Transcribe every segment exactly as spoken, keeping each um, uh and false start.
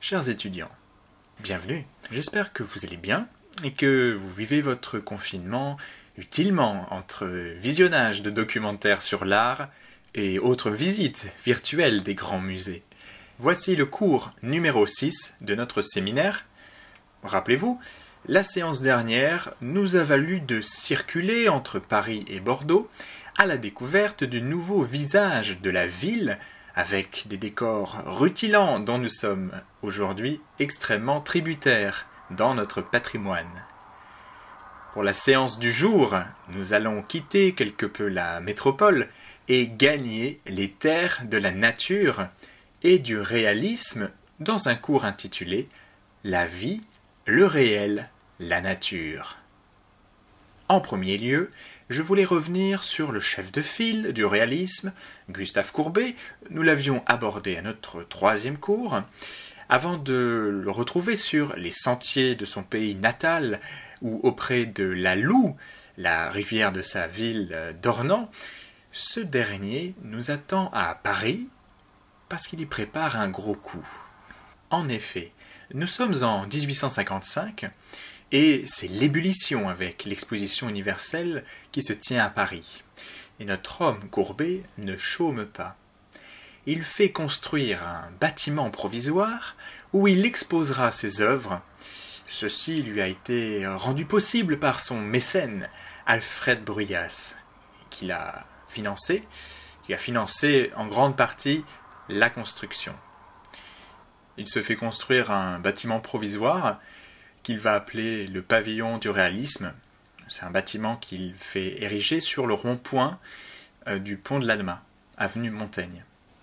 Chers étudiants, bienvenue. J'espère que vous allez bien et que vous vivez votre confinement utilement entre visionnage de documentaires sur l'art et autres visites virtuelles des grands musées. Voici le cours numéro six de notre séminaire. Rappelez-vous, la séance dernière nous a valu de circuler entre Paris et Bordeaux à la découverte du nouveau visage de la ville avec des décors rutilants dont nous sommes aujourd'hui extrêmement tributaires dans notre patrimoine. Pour la séance du jour, nous allons quitter quelque peu la métropole et gagner les terres de la nature et du réalisme dans un cours intitulé « La vie, le réel, la nature ». En premier lieu, je voulais revenir sur le chef de file du réalisme, Gustave Courbet. Nous l'avions abordé à notre troisième cours, avant de le retrouver sur les sentiers de son pays natal ou auprès de la Loue, la rivière de sa ville d'Ornans. Ce dernier nous attend à Paris parce qu'il y prépare un gros coup. En effet, nous sommes en dix-huit cent cinquante-cinq et c'est l'ébullition avec l'exposition universelle qui se tient à Paris. Et notre homme Courbet ne chôme pas. Il fait construire un bâtiment provisoire où il exposera ses œuvres. Ceci lui a été rendu possible par son mécène, Alfred Bruyas, qui l'a financé, qui a financé en grande partie la construction. Il se fait construire un bâtiment provisoire qu'il va appeler le pavillon du réalisme. C'est un bâtiment qu'il fait ériger sur le rond-point euh, du pont de l'Alma, avenue Montaigne.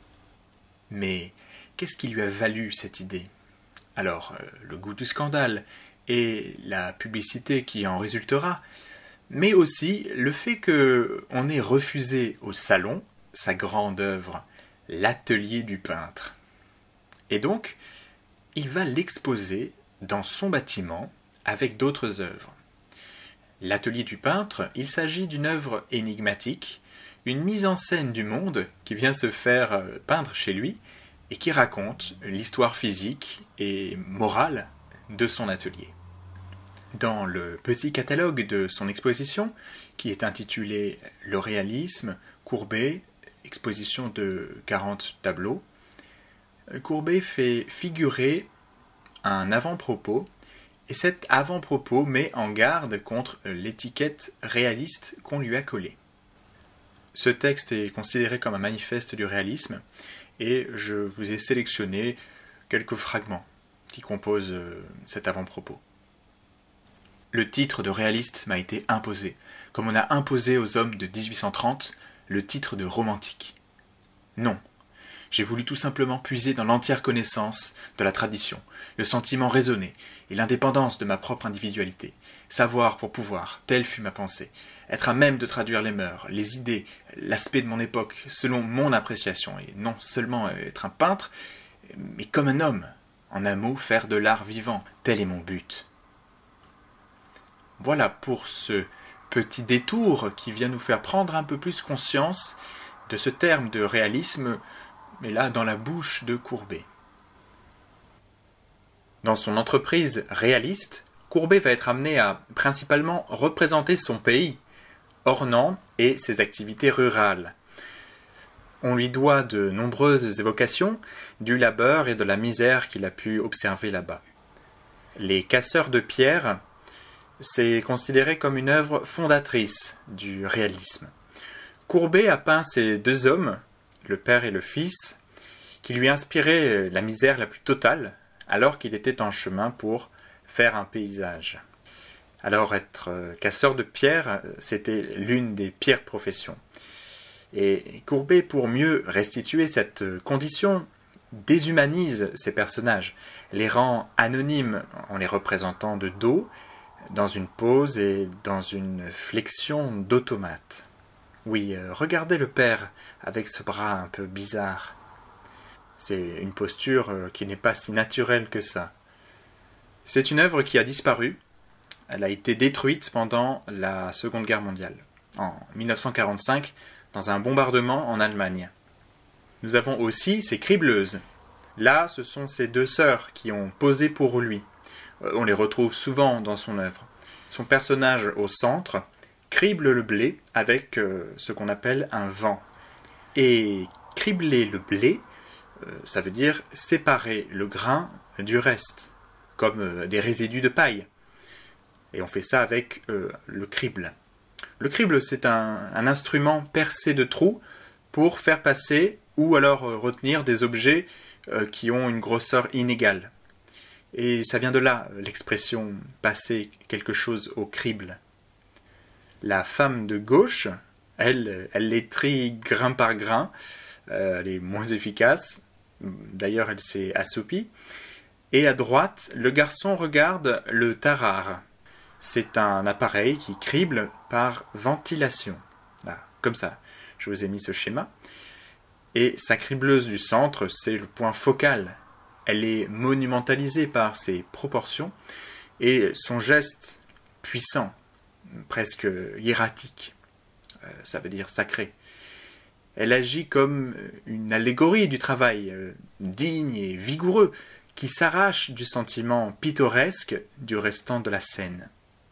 Mais qu'est-ce qui lui a valu cette idée? Alors, euh, le goût du scandale et la publicité qui en résultera, mais aussi le fait qu'on ait refusé au salon sa grande œuvre, l'atelier du peintre. Et donc, il va l'exposer dans son bâtiment avec d'autres œuvres. L'atelier du peintre, il s'agit d'une œuvre énigmatique, une mise en scène du monde qui vient se faire peindre chez lui et qui raconte l'histoire physique et morale de son atelier. Dans le petit catalogue de son exposition, qui est intitulé « Le réalisme, Courbet, exposition de quarante tableaux », Courbet fait figurer un avant-propos, et cet avant-propos met en garde contre l'étiquette réaliste qu'on lui a collée. Ce texte est considéré comme un manifeste du réalisme, et je vous ai sélectionné quelques fragments qui composent cet avant-propos. Le titre de réaliste m'a été imposé, comme on a imposé aux hommes de dix-huit cent trente le titre de romantique. Non. J'ai voulu tout simplement puiser dans l'entière connaissance de la tradition, le sentiment raisonné et l'indépendance de ma propre individualité. Savoir pour pouvoir, telle fut ma pensée. Être à même de traduire les mœurs, les idées, l'aspect de mon époque, selon mon appréciation. Et non seulement être un peintre, mais comme un homme. En un mot, faire de l'art vivant. Tel est mon but. Voilà pour ce petit détour qui vient nous faire prendre un peu plus conscience de ce terme de réalisme, mais là dans la bouche de Courbet. Dans son entreprise réaliste, Courbet va être amené à principalement représenter son pays, Ornans et ses activités rurales. On lui doit de nombreuses évocations du labeur et de la misère qu'il a pu observer là-bas. Les casseurs de pierre, c'est considéré comme une œuvre fondatrice du réalisme. Courbet a peint ces deux hommes, le père et le fils, qui lui inspiraient la misère la plus totale, alors qu'il était en chemin pour faire un paysage. Alors être casseur de pierre, c'était l'une des pires professions. Et Courbet, pour mieux restituer cette condition, déshumanise ces personnages, les rend anonymes en les représentant de dos, dans une pose et dans une flexion d'automate. Oui, regardez le père avec ce bras un peu bizarre. C'est une posture qui n'est pas si naturelle que ça. C'est une œuvre qui a disparu. Elle a été détruite pendant la Seconde Guerre mondiale, en mille neuf cent quarante-cinq, dans un bombardement en Allemagne. Nous avons aussi ces cribleuses. Là, ce sont ses deux sœurs qui ont posé pour lui. On les retrouve souvent dans son œuvre. Son personnage au centre crible le blé avec euh, ce qu'on appelle un vent. Et cribler le blé, euh, ça veut dire séparer le grain du reste, comme euh, des résidus de paille. Et on fait ça avec euh, le crible. Le crible, c'est un, un instrument percé de trous pour faire passer ou alors euh, retenir des objets euh, qui ont une grosseur inégale. Et ça vient de là, l'expression « passer quelque chose au crible ». La femme de gauche, elle, elle les trie grain par grain, euh, elle est moins efficace, d'ailleurs elle s'est assoupie. Et à droite, le garçon regarde le tarare. C'est un appareil qui crible par ventilation. Là, comme ça, je vous ai mis ce schéma. Et sa cribleuse du centre, c'est le point focal. Elle est monumentalisée par ses proportions et son geste puissant, presque hiératique, euh, ça veut dire sacré. Elle agit comme une allégorie du travail, euh, digne et vigoureux, qui s'arrache du sentiment pittoresque du restant de la scène.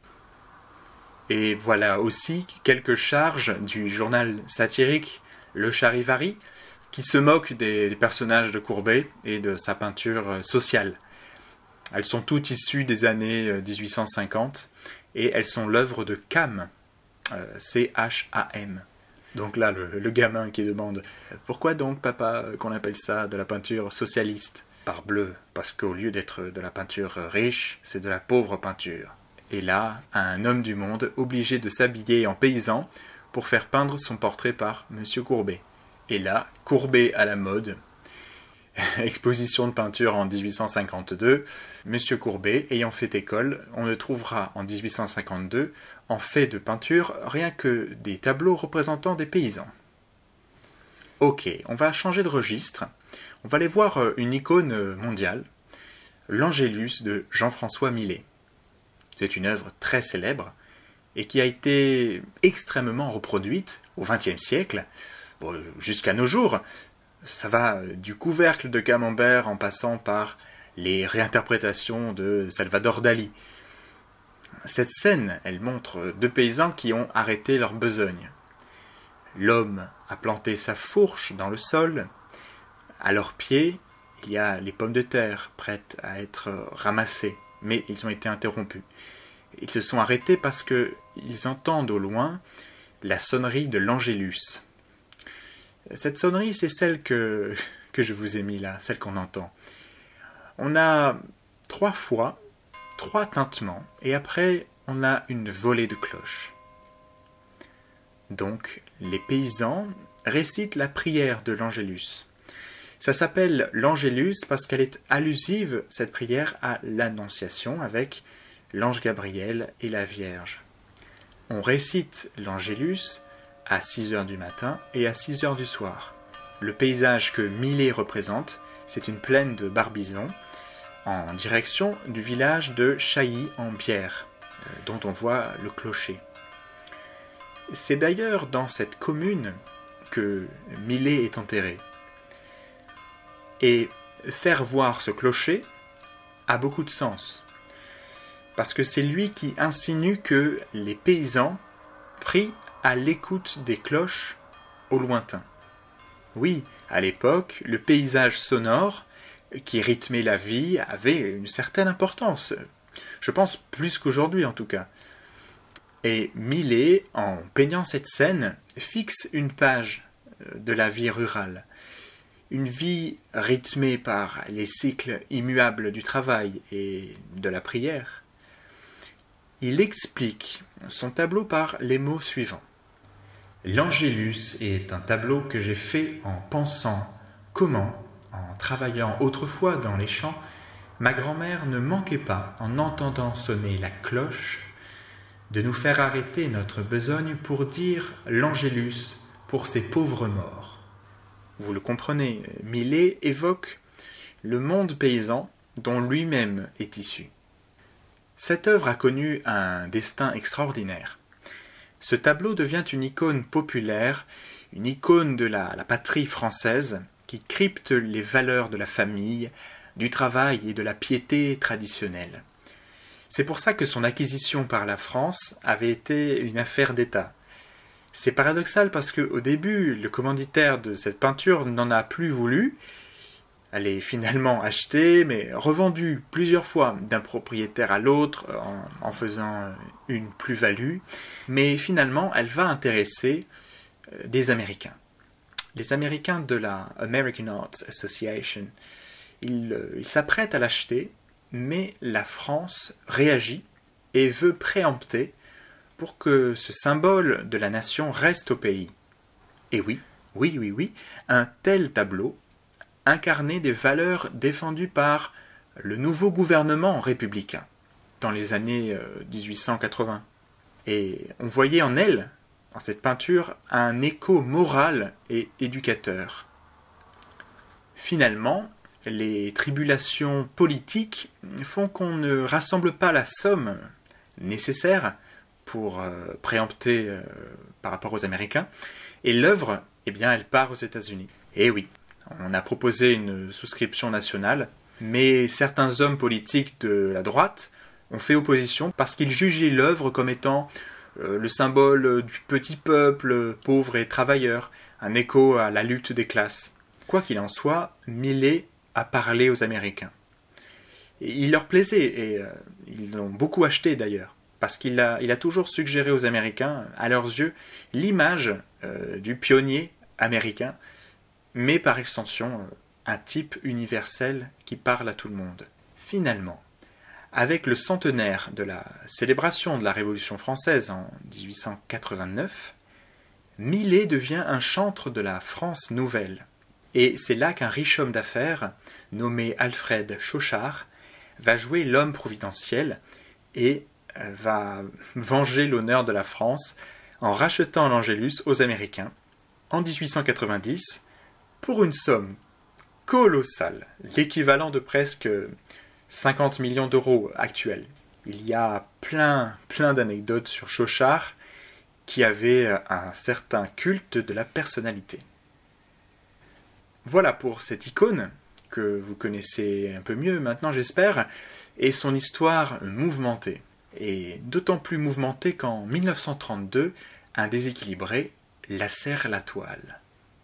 Et voilà aussi quelques charges du journal satirique Le Charivari, qui se moque des, des personnages de Courbet et de sa peinture sociale. Elles sont toutes issues des années dix-huit cent cinquante et elles sont l'œuvre de Cham, euh, C H A M. Donc là, le, le gamin qui demande « Pourquoi donc, papa, qu'on appelle ça de la peinture socialiste ?» Parbleu, parce qu'au lieu d'être de la peinture riche, c'est de la pauvre peinture. Et là, un homme du monde obligé de s'habiller en paysan pour faire peindre son portrait par Monsieur Courbet. Et là, Courbet à la mode, exposition de peinture en dix-huit cent cinquante-deux, Monsieur Courbet ayant fait école, on ne trouvera en dix-huit cent cinquante-deux, en fait de peinture, rien que des tableaux représentant des paysans. Ok, on va changer de registre, on va aller voir une icône mondiale, l'Angélus de Jean-François Millet. C'est une œuvre très célèbre et qui a été extrêmement reproduite au vingtième siècle, bon, jusqu'à nos jours. Ça va du couvercle de Camembert en passant par les réinterprétations de Salvador Dali. Cette scène, elle montre deux paysans qui ont arrêté leur besogne. L'homme a planté sa fourche dans le sol. À leurs pieds, il y a les pommes de terre prêtes à être ramassées, mais ils ont été interrompus. Ils se sont arrêtés parce qu'ils entendent au loin la sonnerie de l'Angélus. Cette sonnerie, c'est celle que, que je vous ai mis là, celle qu'on entend. On a trois fois, trois tintements, et après, on a une volée de cloches. Donc, les paysans récitent la prière de l'Angélus. Ça s'appelle l'Angélus parce qu'elle est allusive, cette prière, à l'Annonciation avec l'ange Gabriel et la Vierge. On récite l'Angélus à six heures du matin et à six heures du soir. Le paysage que Millet représente, c'est une plaine de Barbizon, en direction du village de Chailly-en-Bière, dont on voit le clocher. C'est d'ailleurs dans cette commune que Millet est enterré. Et faire voir ce clocher a beaucoup de sens, parce que c'est lui qui insinue que les paysans prient à l'écoute des cloches au lointain. Oui, à l'époque, le paysage sonore qui rythmait la vie avait une certaine importance. Je pense plus qu'aujourd'hui en tout cas. Et Millet, en peignant cette scène, fixe une page de la vie rurale. Une vie rythmée par les cycles immuables du travail et de la prière. Il explique son tableau par les mots suivants. L'Angélus est un tableau que j'ai fait en pensant comment, en travaillant autrefois dans les champs, ma grand-mère ne manquait pas, en entendant sonner la cloche, de nous faire arrêter notre besogne pour dire l'Angélus pour ces pauvres morts. Vous le comprenez, Millet évoque le monde paysan dont lui-même est issu. Cette œuvre a connu un destin extraordinaire. Ce tableau devient une icône populaire, une icône de la, la patrie française, qui crypte les valeurs de la famille, du travail et de la piété traditionnelle. C'est pour ça que son acquisition par la France avait été une affaire d'État. C'est paradoxal parce qu'au début, le commanditaire de cette peinture n'en a plus voulu. Elle est finalement achetée, mais revendue plusieurs fois d'un propriétaire à l'autre en, en faisant une plus-value. Mais finalement, elle va intéresser des Américains. Les Américains de la American Arts Association, ils, ils s'apprêtent à l'acheter, mais la France réagit et veut préempter pour que ce symbole de la nation reste au pays. Et oui, oui, oui, oui, un tel tableau incarnait des valeurs défendues par le nouveau gouvernement républicain dans les années dix-huit cent quatre-vingts. Et on voyait en elle, dans cette peinture, un écho moral et éducateur. Finalement, les tribulations politiques font qu'on ne rassemble pas la somme nécessaire pour euh, préempter euh, par rapport aux Américains, et l'œuvre, eh bien, elle part aux États-Unis. Et oui, on a proposé une souscription nationale, mais certains hommes politiques de la droite ont fait opposition parce qu'ils jugeaient l'œuvre comme étant euh, le symbole du petit peuple pauvre et travailleur, un écho à la lutte des classes. Quoi qu'il en soit, Millet a parlé aux Américains. Et il leur plaisait, et euh, ils l'ont beaucoup acheté d'ailleurs, parce qu'il a, il a toujours suggéré aux Américains, à leurs yeux, l'image euh, du pionnier américain, mais par extension, un type universel qui parle à tout le monde. Finalement, avec le centenaire de la célébration de la Révolution française en dix-huit cent quatre-vingt-neuf, Millet devient un chantre de la France nouvelle. Et c'est là qu'un riche homme d'affaires, nommé Alfred Chauchard, va jouer l'homme providentiel et va venger l'honneur de la France en rachetant l'Angélus aux Américains en dix-huit cent quatre-vingt-dix pour une somme colossale, l'équivalent de presque cinquante millions d'euros actuels. Il y a plein, plein d'anecdotes sur Chauchard qui avait un certain culte de la personnalité. Voilà pour cette icône, que vous connaissez un peu mieux maintenant j'espère, et son histoire mouvementée. Et d'autant plus mouvementée qu'en mille neuf cent trente-deux, un déséquilibré lacère la toile.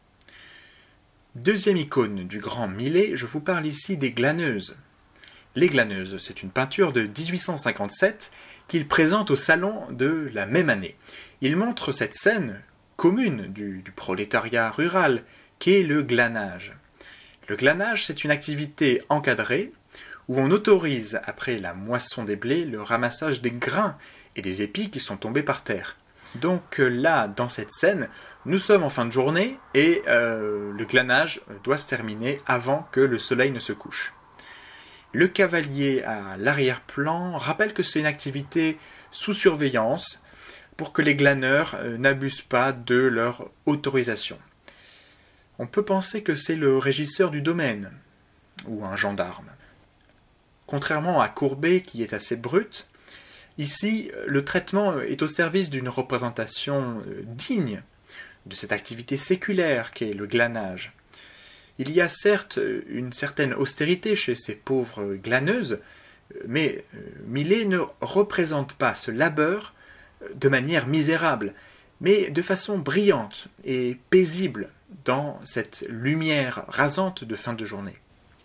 Deuxième icône du grand Millet, je vous parle ici des Glaneuses. Les Glaneuses, c'est une peinture de dix-huit cent cinquante-sept qu'il présente au salon de la même année. Il montre cette scène commune du, du prolétariat rural, qu'est le glanage. Le glanage, c'est une activité encadrée où on autorise, après la moisson des blés, le ramassage des grains et des épis qui sont tombés par terre. Donc là, dans cette scène, nous sommes en fin de journée et euh, le glanage doit se terminer avant que le soleil ne se couche. Le cavalier à l'arrière-plan rappelle que c'est une activité sous surveillance pour que les glaneurs euh, n'abusent pas de leur autorisation. On peut penser que c'est le régisseur du domaine, ou un gendarme. Contrairement à Courbet, qui est assez brut, ici, le traitement est au service d'une représentation digne de cette activité séculaire qu'est le glanage. Il y a certes une certaine austérité chez ces pauvres glaneuses, mais Millet ne représente pas ce labeur de manière misérable, mais de façon brillante et paisible dans cette lumière rasante de fin de journée.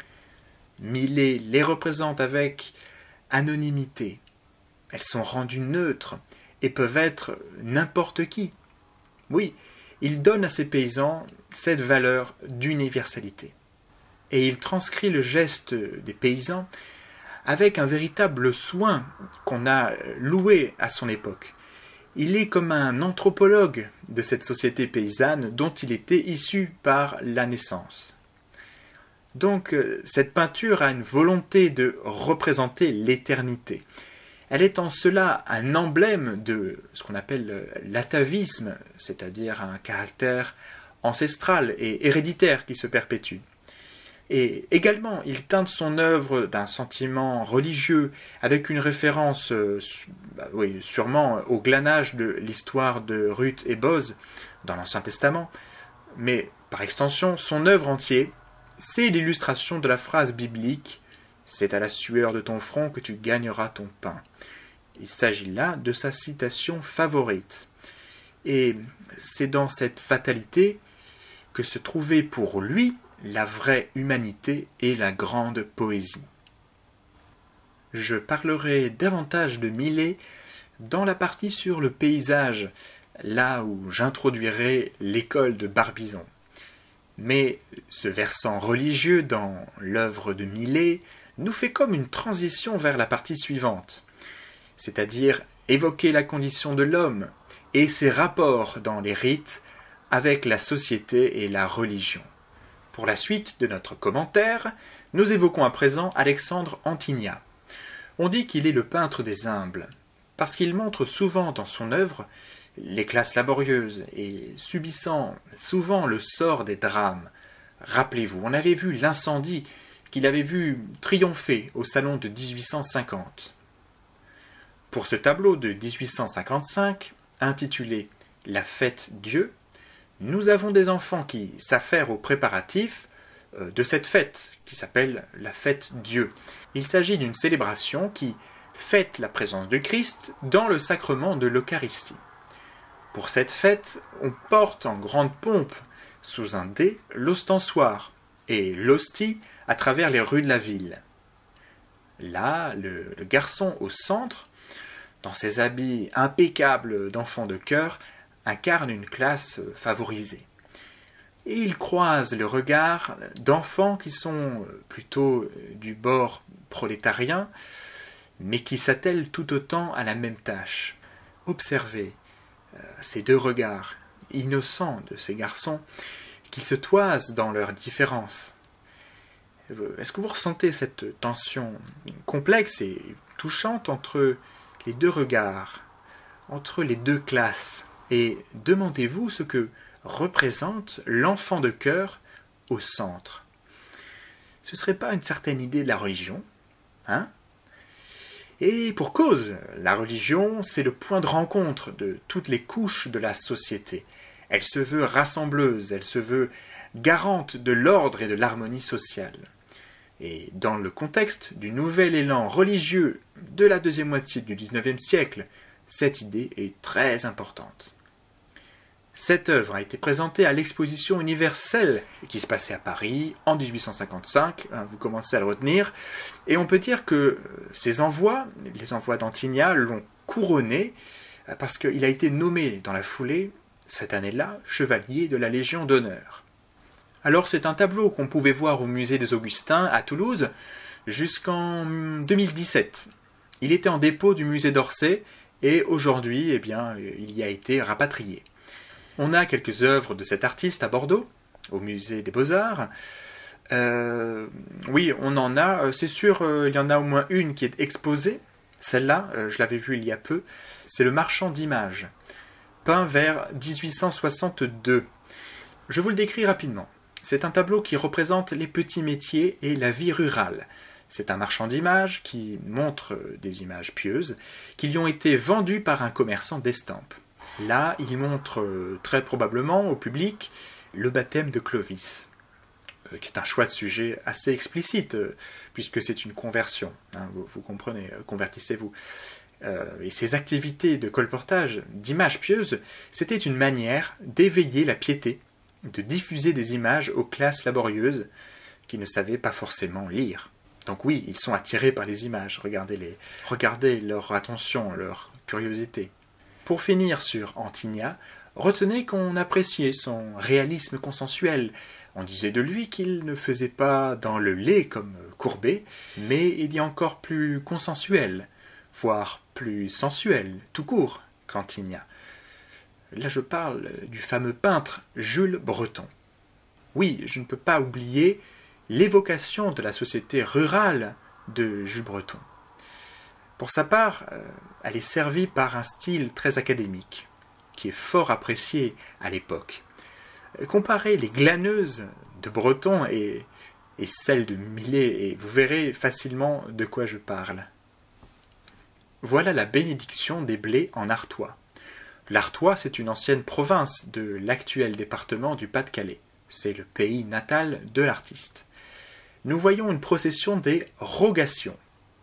Millet les représente avec anonymité. Elles sont rendues neutres et peuvent être n'importe qui. Oui, il donne à ces paysans cette valeur d'universalité. Et il transcrit le geste des paysans avec un véritable soin qu'on a loué à son époque. Il est comme un anthropologue de cette société paysanne dont il était issu par la naissance. Donc, cette peinture a une volonté de représenter l'éternité. Elle est en cela un emblème de ce qu'on appelle l'atavisme, c'est-à-dire un caractère ancestral et héréditaire qui se perpétue. Et également, il teinte son œuvre d'un sentiment religieux avec une référence, euh, bah oui, sûrement au glanage de l'histoire de Ruth et Boz dans l'Ancien Testament, mais Par extension, son œuvre entière, c'est l'illustration de la phrase biblique « C'est à la sueur de ton front que tu gagneras ton pain ». Il s'agit là de sa citation favorite. Et c'est dans cette fatalité que se trouvait pour lui la vraie humanité et la grande poésie. Je parlerai davantage de Millet dans la partie sur le paysage, là où j'introduirai l'école de Barbizon. Mais ce versant religieux dans l'œuvre de Millet nous fait comme une transition vers la partie suivante, c'est-à-dire évoquer la condition de l'homme et ses rapports dans les rites avec la société et la religion. Pour la suite de notre commentaire, nous évoquons à présent Alexandre Antignat. On dit qu'il est le peintre des humbles, parce qu'il montre souvent dans son œuvre les classes laborieuses et subissant souvent le sort des drames. Rappelez-vous, on avait vu l'incendie qu'il avait vu triompher au salon de dix-huit cent cinquante. Pour ce tableau de dix-huit cent cinquante-cinq, intitulé « La fête Dieu », nous avons des enfants qui s'affairent aux préparatifs de cette fête, qui s'appelle la fête Dieu. Il s'agit d'une célébration qui fête la présence de Christ dans le sacrement de l'Eucharistie. Pour cette fête, on porte en grande pompe, sous un dais, l'ostensoir et l'hostie à travers les rues de la ville. Là, le, le garçon au centre, dans ses habits impeccables d'enfant de chœur, incarne une classe favorisée. Et il croise le regard d'enfants qui sont plutôt du bord prolétarien, mais qui s'attellent tout autant à la même tâche. Observez euh, ces deux regards innocents de ces garçons qui se toisent dans leurs différences. Est-ce que vous ressentez cette tension complexe et touchante entre les deux regards, entre les deux classes? Et demandez-vous ce que représente l'enfant de chœur au centre. Ce ne serait pas une certaine idée de la religion, hein? Et pour cause, la religion, c'est le point de rencontre de toutes les couches de la société. Elle se veut rassembleuse, elle se veut garante de l'ordre et de l'harmonie sociale. Et dans le contexte du nouvel élan religieux de la deuxième moitié du dix-neuvième siècle, cette idée est très importante. Cette œuvre a été présentée à l'exposition universelle qui se passait à Paris en dix-huit cent cinquante-cinq, hein, vous commencez à le retenir, et on peut dire que ces envois, les envois d'Antignat, l'ont couronné parce qu'il a été nommé dans la foulée, cette année-là, chevalier de la Légion d'honneur. Alors c'est un tableau qu'on pouvait voir au musée des Augustins à Toulouse jusqu'en deux mille dix-sept. Il était en dépôt du musée d'Orsay et aujourd'hui, eh bien, il y a été rapatrié. On a quelques œuvres de cet artiste à Bordeaux, au musée des Beaux-Arts. Euh, oui, on en a, c'est sûr, euh, il y en a au moins une qui est exposée. Celle-là, euh, je l'avais vue il y a peu, c'est Le Marchand d'images, peint vers dix-huit cent soixante-deux. Je vous le décris rapidement. C'est un tableau qui représente les petits métiers et la vie rurale. C'est un marchand d'images qui montre des images pieuses qui lui ont été vendues par un commerçant d'estampes. Là, il montre très probablement au public le baptême de Clovis, qui est un choix de sujet assez explicite, puisque c'est une conversion. Hein, vous, vous comprenez, convertissez-vous. Euh, et ces activités de colportage d'images pieuses, c'était une manière d'éveiller la piété, de diffuser des images aux classes laborieuses qui ne savaient pas forcément lire. Donc oui, ils sont attirés par les images, regardez-les, regardez leur attention, leur curiosité. Pour finir sur Antignat, retenez qu'on appréciait son réalisme consensuel. On disait de lui qu'il ne faisait pas dans le lait comme Courbet, mais il y a encore plus consensuel, voire plus sensuel, tout court, qu'Antignat. Là je parle du fameux peintre Jules Breton. Oui, je ne peux pas oublier l'évocation de la société rurale de Jules Breton. Pour sa part, elle est servie par un style très académique, qui est fort apprécié à l'époque. Comparez les glaneuses de Breton et, et celles de Millet, et vous verrez facilement de quoi je parle. Voilà la bénédiction des blés en Artois. L'Artois, c'est une ancienne province de l'actuel département du Pas-de-Calais. c'est le pays natal de l'artiste. Nous voyons une procession des rogations.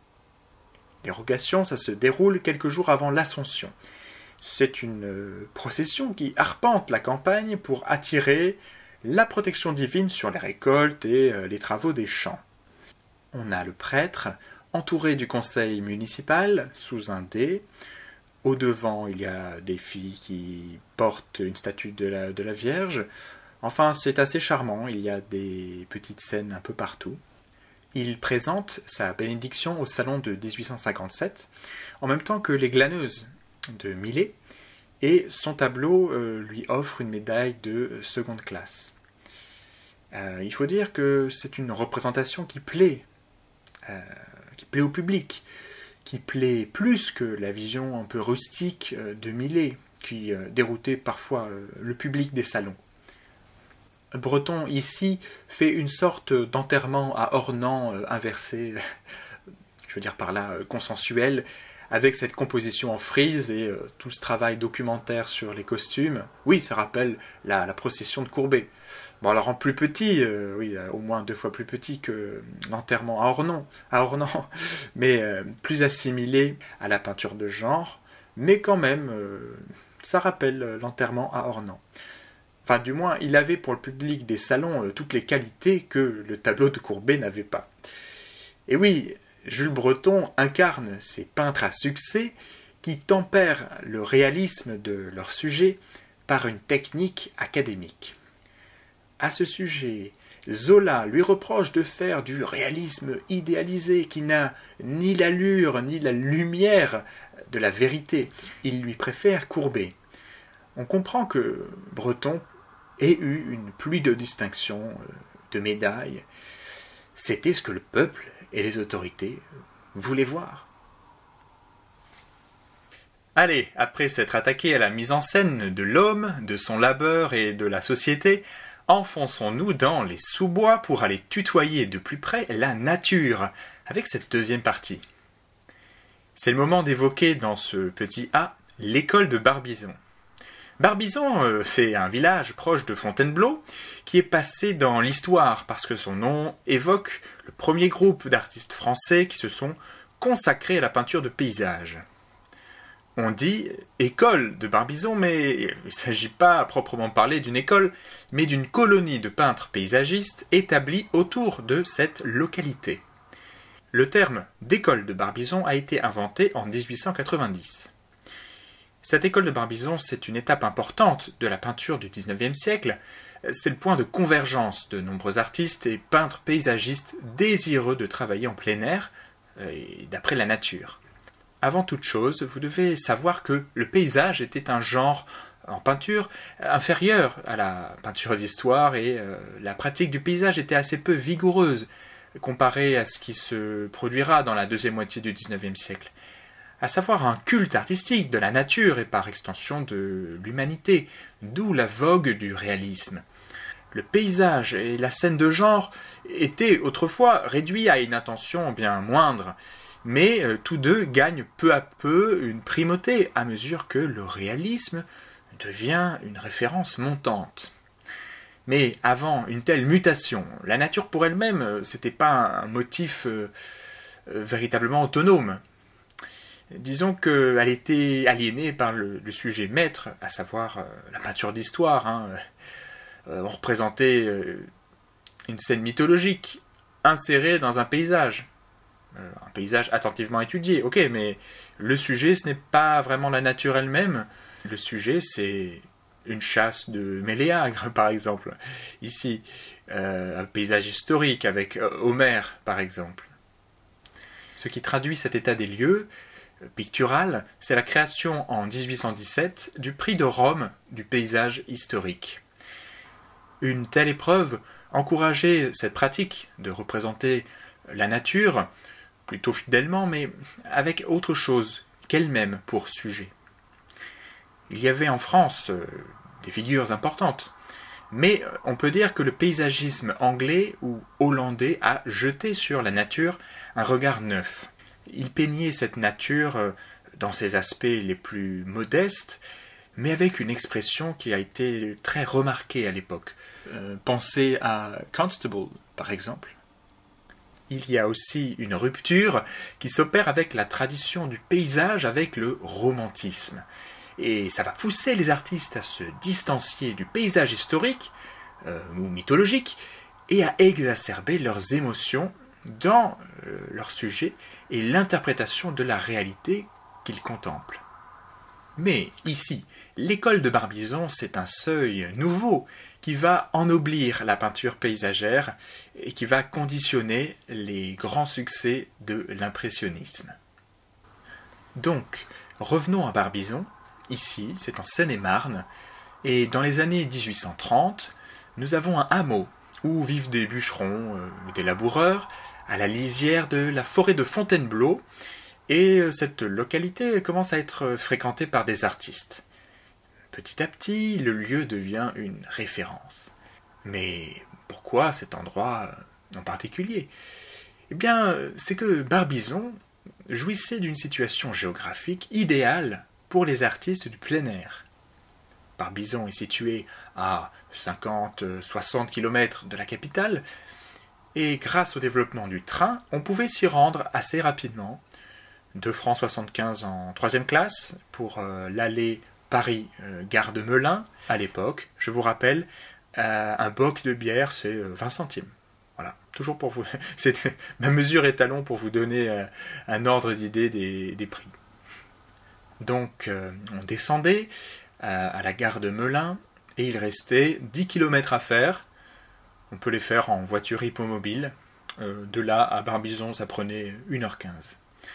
Les rogations, ça se déroule quelques jours avant l'Ascension. C'est une procession qui arpente la campagne pour attirer la protection divine sur les récoltes et les travaux des champs. On a le prêtre entouré du conseil municipal sous un dais. Au devant, il y a des filles qui portent une statue de la, de la Vierge. Enfin, c'est assez charmant, il y a des petites scènes un peu partout. Il présente sa bénédiction au salon de dix-huit cent cinquante-sept, en même temps que les glaneuses de Millet, et son tableau euh, lui offre une médaille de seconde classe. Euh, il faut dire que c'est une représentation qui plaît, euh, qui plaît au public, qui plaît plus que la vision un peu rustique euh, de Millet, qui euh, déroutait parfois euh, le public des salons. Breton, ici, fait une sorte d'enterrement à ornans euh, inversé, je veux dire par là euh, consensuel, avec cette composition en frise et euh, tout ce travail documentaire sur les costumes. Oui, ça rappelle la, la procession de Courbet. Bon, alors en plus petit, euh, oui, au moins deux fois plus petit que l'enterrement à ornans, à ornans mais euh, plus assimilé à la peinture de genre, mais quand même, euh, ça rappelle l'enterrement à ornans. Enfin, du moins, il avait pour le public des salons euh, toutes les qualités que le tableau de Courbet n'avait pas. Et oui, Jules Breton incarne ces peintres à succès qui tempèrent le réalisme de leur sujet par une technique académique. À ce sujet, Zola lui reproche de faire du réalisme idéalisé qui n'a ni l'allure ni la lumière de la vérité. Il lui préfère Courbet. On comprend que Breton ait eu une pluie de distinctions, de médailles. C'était ce que le peuple et les autorités voulaient voir. Allez, après s'être attaqué à la mise en scène de l'homme, de son labeur et de la société, enfonçons-nous dans les sous-bois pour aller tutoyer de plus près la nature, avec cette deuxième partie. C'est le moment d'évoquer dans ce petit A l'école de Barbizon. Barbizon, euh, c'est un village proche de Fontainebleau qui est passé dans l'histoire parce que son nom évoque le premier groupe d'artistes français qui se sont consacrés à la peinture de paysage. On dit école de Barbizon, mais il ne s'agit pas à proprement parler d'une école, mais d'une colonie de peintres paysagistes établie autour de cette localité. Le terme d'école de Barbizon a été inventé en dix-huit cent quatre-vingt-dix. Cette école de Barbizon, c'est une étape importante de la peinture du dix-neuvième siècle. C'est le point de convergence de nombreux artistes et peintres paysagistes désireux de travailler en plein air et d'après la nature. Avant toute chose, vous devez savoir que le paysage était un genre en peinture inférieur à la peinture d'histoire et euh, la pratique du paysage était assez peu vigoureuse comparée à ce qui se produira dans la deuxième moitié du dix-neuvième siècle. À savoir un culte artistique de la nature et par extension de l'humanité, d'où la vogue du réalisme. Le paysage et la scène de genre étaient autrefois réduits à une attention bien moindre, mais euh, tous deux gagnent peu à peu une primauté à mesure que le réalisme devient une référence montante. Mais avant une telle mutation, la nature pour elle-même, euh, c'était pas un motif euh, euh, véritablement autonome. Disons qu'elle était aliénée par le, le sujet maître, à savoir euh, la peinture d'histoire. Hein. Euh, on représentait euh, une scène mythologique insérée dans un paysage. Euh, un paysage attentivement étudié, ok, mais le sujet, ce n'est pas vraiment la nature elle-même. Le sujet, c'est une chasse de méléagres, par exemple. Ici, euh, un paysage historique avec euh, Homère, par exemple. Ce qui traduit cet état des lieux pictural, c'est la création en dix-huit cent dix-sept du prix de Rome du paysage historique. Une telle épreuve encourageait cette pratique de représenter la nature, plutôt fidèlement, mais avec autre chose qu'elle-même pour sujet. Il y avait en France euh, des figures importantes, mais on peut dire que le paysagisme anglais ou hollandais a jeté sur la nature un regard neuf. Il peignait cette nature dans ses aspects les plus modestes, mais avec une expression qui a été très remarquée à l'époque. Euh, pensez à Constable, par exemple. Il y a aussi une rupture qui s'opère avec la tradition du paysage, avec le romantisme. Et ça va pousser les artistes à se distancier du paysage historique euh, ou mythologique et à exacerber leurs émotions dans euh, leur sujet et l'interprétation de la réalité qu'ils contemplent. Mais ici, l'école de Barbizon, c'est un seuil nouveau qui va ennoblir la peinture paysagère et qui va conditionner les grands succès de l'impressionnisme. Donc, revenons à Barbizon. Ici, c'est en Seine-et-Marne, et dans les années dix-huit cent trente, nous avons un hameau où vivent des bûcherons, euh, des laboureurs, à la lisière de la forêt de Fontainebleau, et euh, cette localité commence à être fréquentée par des artistes. Petit à petit, le lieu devient une référence. Mais pourquoi cet endroit en particulier? Eh bien, c'est que Barbizon jouissait d'une situation géographique idéale pour les artistes du plein air. Barbizon est situé à cinquante à soixante kilomètres de la capitale, et grâce au développement du train, on pouvait s'y rendre assez rapidement. deux francs soixante-quinze en troisième classe pour euh, l'aller Paris-Gare de Melun, à l'époque. Je vous rappelle, euh, un boc de bière, c'est euh, vingt centimes. Voilà, toujours pour vous. C'est ma mesure étalon pour vous donner euh, un ordre d'idée des, des prix. Donc, euh, on descendait euh, à la gare de Melun et il restait dix kilomètres à faire. On peut les faire en voiture hippomobile. Euh, de là à Barbizon, ça prenait une heure quinze.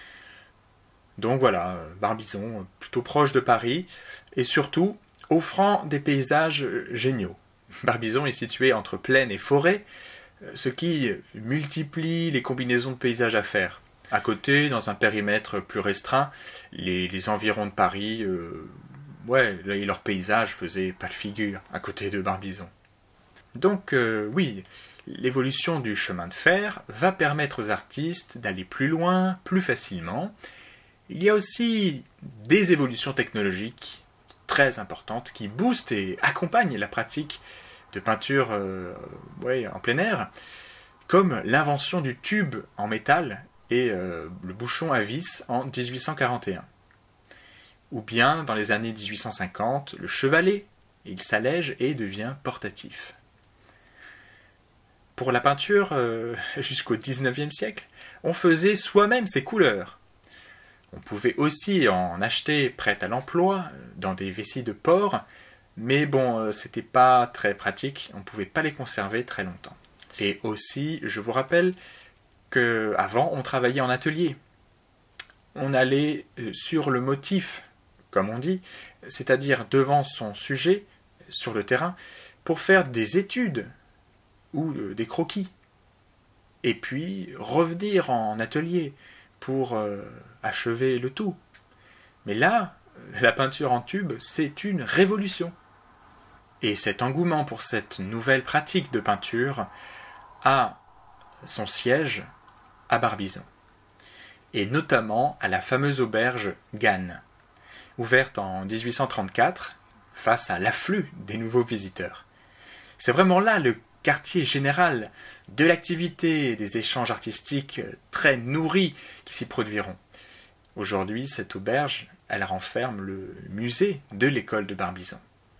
Donc voilà, Barbizon, plutôt proche de Paris, et surtout offrant des paysages géniaux. Barbizon est situé entre plaine et forêt, ce qui multiplie les combinaisons de paysages à faire. À côté, dans un périmètre plus restreint, les, les environs de Paris, euh, ouais, et leurs paysages faisaient pas de figure à côté de Barbizon. Donc euh, oui, l'évolution du chemin de fer va permettre aux artistes d'aller plus loin, plus facilement. Il y a aussi des évolutions technologiques très importantes qui boostent et accompagnent la pratique de peinture euh, ouais, en plein air, comme l'invention du tube en métal et euh, le bouchon à vis en dix-huit cent quarante et un. Ou bien, dans les années dix-huit cent cinquante, le chevalet, il s'allège et devient portatif. Pour la peinture, euh, jusqu'au dix-neuvième siècle, on faisait soi-même ses couleurs. On pouvait aussi en acheter prêtes à l'emploi, dans des vessies de porc, mais bon, euh, c'était pas très pratique, on ne pouvait pas les conserver très longtemps. Et aussi, je vous rappelle qu'avant, on travaillait en atelier. On allait sur le motif, comme on dit, c'est-à-dire devant son sujet, sur le terrain, pour faire des études ou des croquis. Et puis, revenir en atelier pour euh, achever le tout. Mais là, la peinture en tube, c'est une révolution. Et cet engouement pour cette nouvelle pratique de peinture a son siège à Barbizon, et notamment à la fameuse auberge Gannes, ouverte en dix-huit cent trente-quatre face à l'afflux des nouveaux visiteurs. C'est vraiment là le quartier général de l'activité et des échanges artistiques très nourris qui s'y produiront. Aujourd'hui, cette auberge, elle renferme le musée de l'école de Barbizon.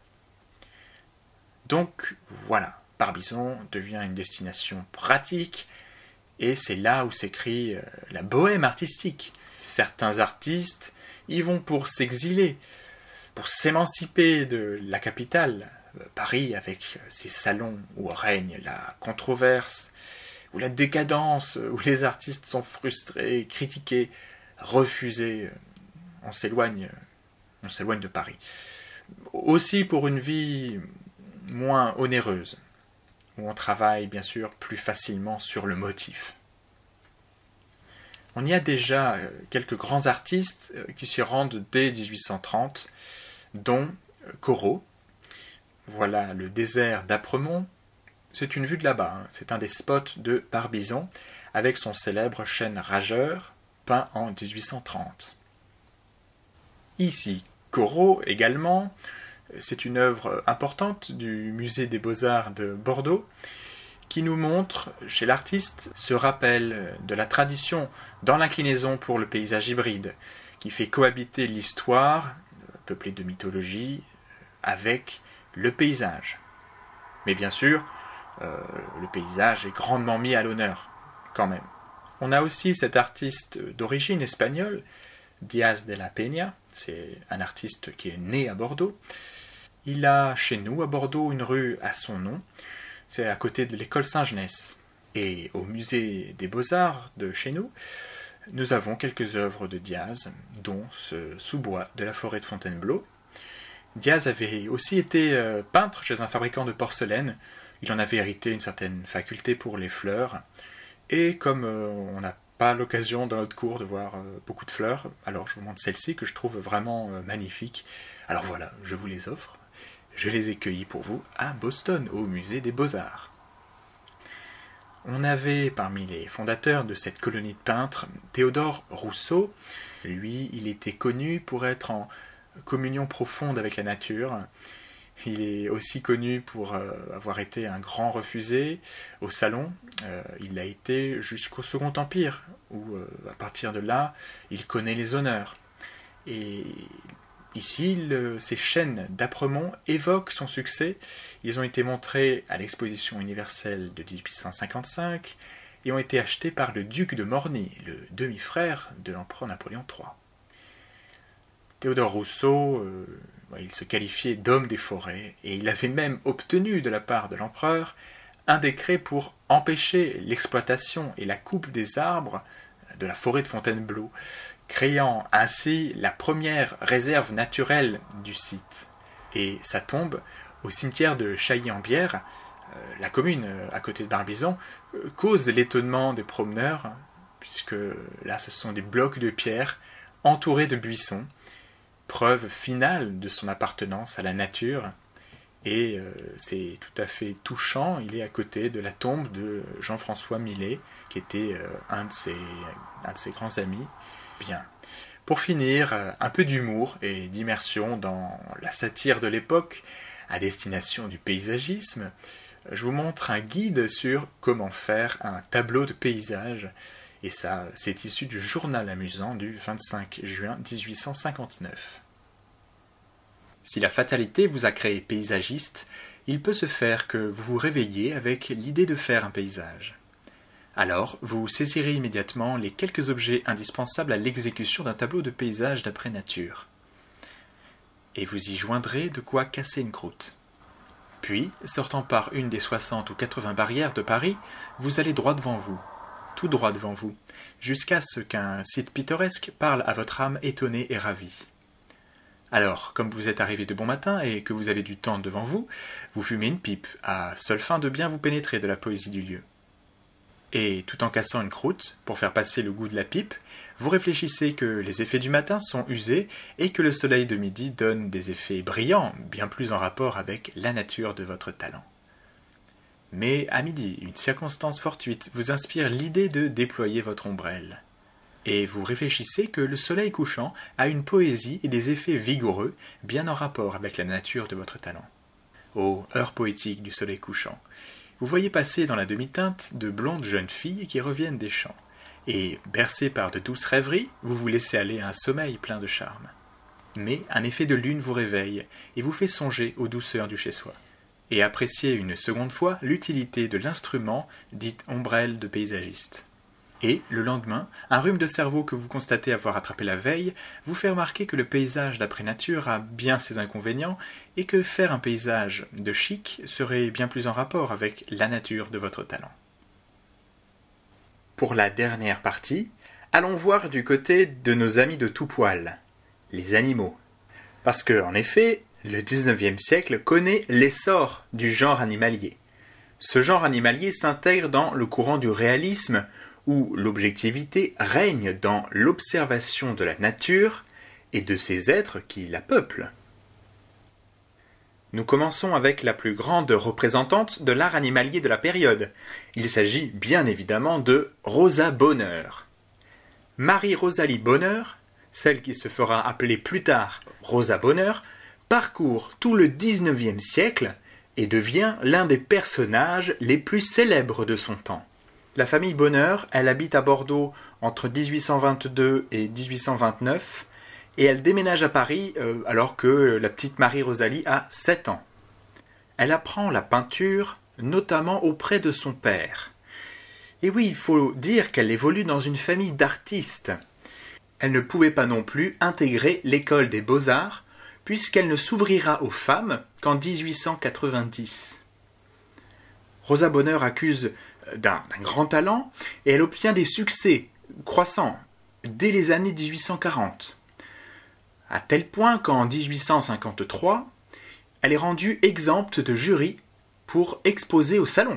Donc voilà, Barbizon devient une destination pratique et c'est là où s'écrit la bohème artistique. Certains artistes y vont pour s'exiler, pour s'émanciper de la capitale, Paris, avec ses salons où règne la controverse, où la décadence, où les artistes sont frustrés, critiqués, refusés. On s'éloigne, on s'éloigne de Paris. Aussi pour une vie moins onéreuse, où on travaille bien sûr plus facilement sur le motif. On y a déjà quelques grands artistes qui s'y rendent dès dix-huit cent trente, dont Corot. Voilà le désert d'Apremont. C'est une vue de là-bas, hein. C'est un des spots de Barbizon, avec son célèbre chêne rageur, peint en dix-huit cent trente. Ici, Corot également, C'est une œuvre importante du Musée des Beaux-Arts de Bordeaux qui nous montre, chez l'artiste, ce rappel de la tradition dans l'inclinaison pour le paysage hybride, qui fait cohabiter l'histoire, peuplée de mythologie, avec le paysage. Mais bien sûr, euh, le paysage est grandement mis à l'honneur, quand même. On a aussi cet artiste d'origine espagnole, Diaz de la Peña, c'est un artiste qui est né à Bordeaux. Il a chez nous, à Bordeaux, une rue à son nom, c'est à côté de l'école Saint-Genès. Et au musée des Beaux-Arts de chez nous, nous avons quelques œuvres de Diaz, dont ce sous-bois de la forêt de Fontainebleau. Diaz avait aussi été euh, peintre chez un fabricant de porcelaine. Il en avait hérité une certaine faculté pour les fleurs. Et comme euh, on n'a pas l'occasion dans notre cours de voir euh, beaucoup de fleurs, alors je vous montre celle-ci que je trouve vraiment euh, magnifique. Alors voilà, je vous les offre. Je les ai cueillis pour vous à Boston, au musée des Beaux-Arts. On avait parmi les fondateurs de cette colonie de peintres Théodore Rousseau. Lui, il était connu pour être en communion profonde avec la nature. Il est aussi connu pour euh, avoir été un grand refusé au salon. Euh, il l'a été jusqu'au Second Empire, où euh, à partir de là, il connaît les honneurs. Et ici, le, ces chaînes d'Apremont évoquent son succès. Ils ont été montrés à l'exposition universelle de dix-huit cent cinquante-cinq et ont été achetés par le duc de Morny, le demi-frère de l'empereur Napoléon trois. Théodore Rousseau, euh, il se qualifiait d'homme des forêts et il avait même obtenu de la part de l'empereur un décret pour empêcher l'exploitation et la coupe des arbres de la forêt de Fontainebleau, créant ainsi la première réserve naturelle du site. Et sa tombe, au cimetière de Chailly-en-Bière, euh, la commune à côté de Barbizon, euh, cause l'étonnement des promeneurs, puisque là ce sont des blocs de pierre entourés de buissons, preuve finale de son appartenance à la nature. Et euh, c'est tout à fait touchant, il est à côté de la tombe de Jean-François Millet, qui était euh, un, de ses, un de ses grands amis. Bien. Pour finir, un peu d'humour et d'immersion dans la satire de l'époque, à destination du paysagisme, je vous montre un guide sur comment faire un tableau de paysage, et ça, c'est issu du journal amusant du vingt-cinq juin dix-huit cent cinquante-neuf. Si la fatalité vous a créé paysagiste, il peut se faire que vous vous réveillez avec l'idée de faire un paysage. Alors, vous saisirez immédiatement les quelques objets indispensables à l'exécution d'un tableau de paysage d'après nature. Et vous y joindrez de quoi casser une croûte. Puis, sortant par une des soixante ou quatre-vingts barrières de Paris, vous allez droit devant vous, tout droit devant vous, jusqu'à ce qu'un site pittoresque parle à votre âme étonnée et ravie. Alors, comme vous êtes arrivé de bon matin et que vous avez du temps devant vous, vous fumez une pipe, à seule fin de bien vous pénétrer de la poésie du lieu. Et tout en cassant une croûte, pour faire passer le goût de la pipe, vous réfléchissez que les effets du matin sont usés et que le soleil de midi donne des effets brillants, bien plus en rapport avec la nature de votre talent. Mais à midi, une circonstance fortuite vous inspire l'idée de déployer votre ombrelle. Et vous réfléchissez que le soleil couchant a une poésie et des effets vigoureux, bien en rapport avec la nature de votre talent. Ô heure poétique du soleil couchant! Vous voyez passer dans la demi-teinte de blondes jeunes filles qui reviennent des champs, et, bercés par de douces rêveries, vous vous laissez aller à un sommeil plein de charme. Mais un effet de lune vous réveille et vous fait songer aux douceurs du chez-soi, et apprécier une seconde fois l'utilité de l'instrument dit ombrelle de paysagiste. Et, le lendemain, un rhume de cerveau que vous constatez avoir attrapé la veille vous fait remarquer que le paysage d'après nature a bien ses inconvénients et que faire un paysage de chic serait bien plus en rapport avec la nature de votre talent. Pour la dernière partie, allons voir du côté de nos amis de tout poil, les animaux. Parce que, en effet, le dix-neuvième siècle connaît l'essor du genre animalier. Ce genre animalier s'intègre dans le courant du réalisme, où l'objectivité règne dans l'observation de la nature et de ces êtres qui la peuplent. Nous commençons avec la plus grande représentante de l'art animalier de la période. Il s'agit bien évidemment de Rosa Bonheur. Marie-Rosalie Bonheur, celle qui se fera appeler plus tard Rosa Bonheur, parcourt tout le dix-neuvième siècle et devient l'un des personnages les plus célèbres de son temps. La famille Bonheur, elle habite à Bordeaux entre dix-huit cent vingt-deux et dix-huit cent vingt-neuf et elle déménage à Paris euh, alors que la petite Marie-Rosalie a sept ans. Elle apprend la peinture, notamment auprès de son père. Et oui, il faut dire qu'elle évolue dans une famille d'artistes. Elle ne pouvait pas non plus intégrer l'école des beaux-arts, puisqu'elle ne s'ouvrira aux femmes qu'en dix-huit cent quatre-vingt-dix. Rosa Bonheur accuse d'un, d'un grand talent, et elle obtient des succès croissants dès les années dix-huit cent quarante. À tel point qu'en dix-huit cent cinquante-trois, elle est rendue exempte de jury pour exposer au salon.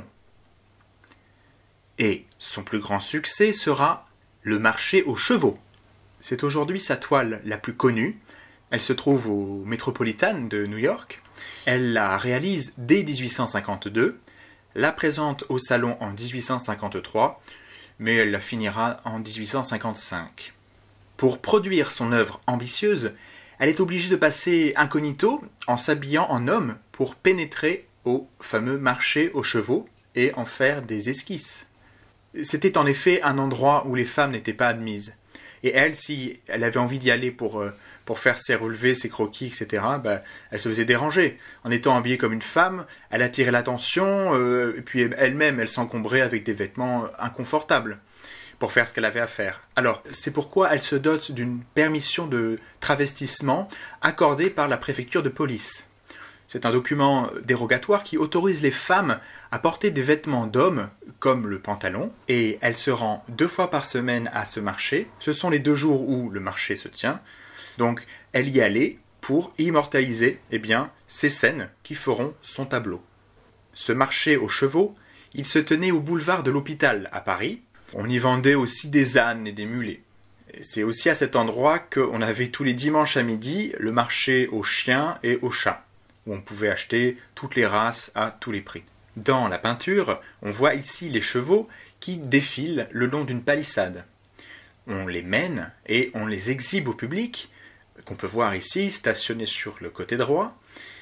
Et son plus grand succès sera le marché aux chevaux. C'est aujourd'hui sa toile la plus connue. Elle se trouve au Metropolitan de New York. Elle la réalise dès dix-huit cent cinquante-deux, la présente au salon en dix-huit cent cinquante-trois, mais elle la finira en dix-huit cent cinquante-cinq. Pour produire son œuvre ambitieuse, elle est obligée de passer incognito en s'habillant en homme pour pénétrer au fameux marché aux chevaux et en faire des esquisses. C'était en effet un endroit où les femmes n'étaient pas admises. Et elle, si elle avait envie d'y aller pour, euh, pour faire ses relevés, ses croquis, et cetera, bah, elle se faisait déranger. En étant habillée comme une femme, elle attirait l'attention, euh, et puis elle-même, elle s'encombrait avec des vêtements inconfortables pour faire ce qu'elle avait à faire. Alors, c'est pourquoi elle se dote d'une permission de travestissement accordée par la préfecture de police. C'est un document dérogatoire qui autorise les femmes à porter des vêtements d'hommes, comme le pantalon, et elle se rend deux fois par semaine à ce marché. Ce sont les deux jours où le marché se tient. Donc, elle y allait pour immortaliser eh bien, ces scènes qui feront son tableau. Ce marché aux chevaux, il se tenait au boulevard de l'Hôpital à Paris. On y vendait aussi des ânes et des mulets. C'est aussi à cet endroit qu'on avait tous les dimanches à midi le marché aux chiens et aux chats, où on pouvait acheter toutes les races à tous les prix. Dans la peinture, on voit ici les chevaux qui défilent le long d'une palissade. On les mène et on les exhibe au public, qu'on peut voir ici stationnés sur le côté droit,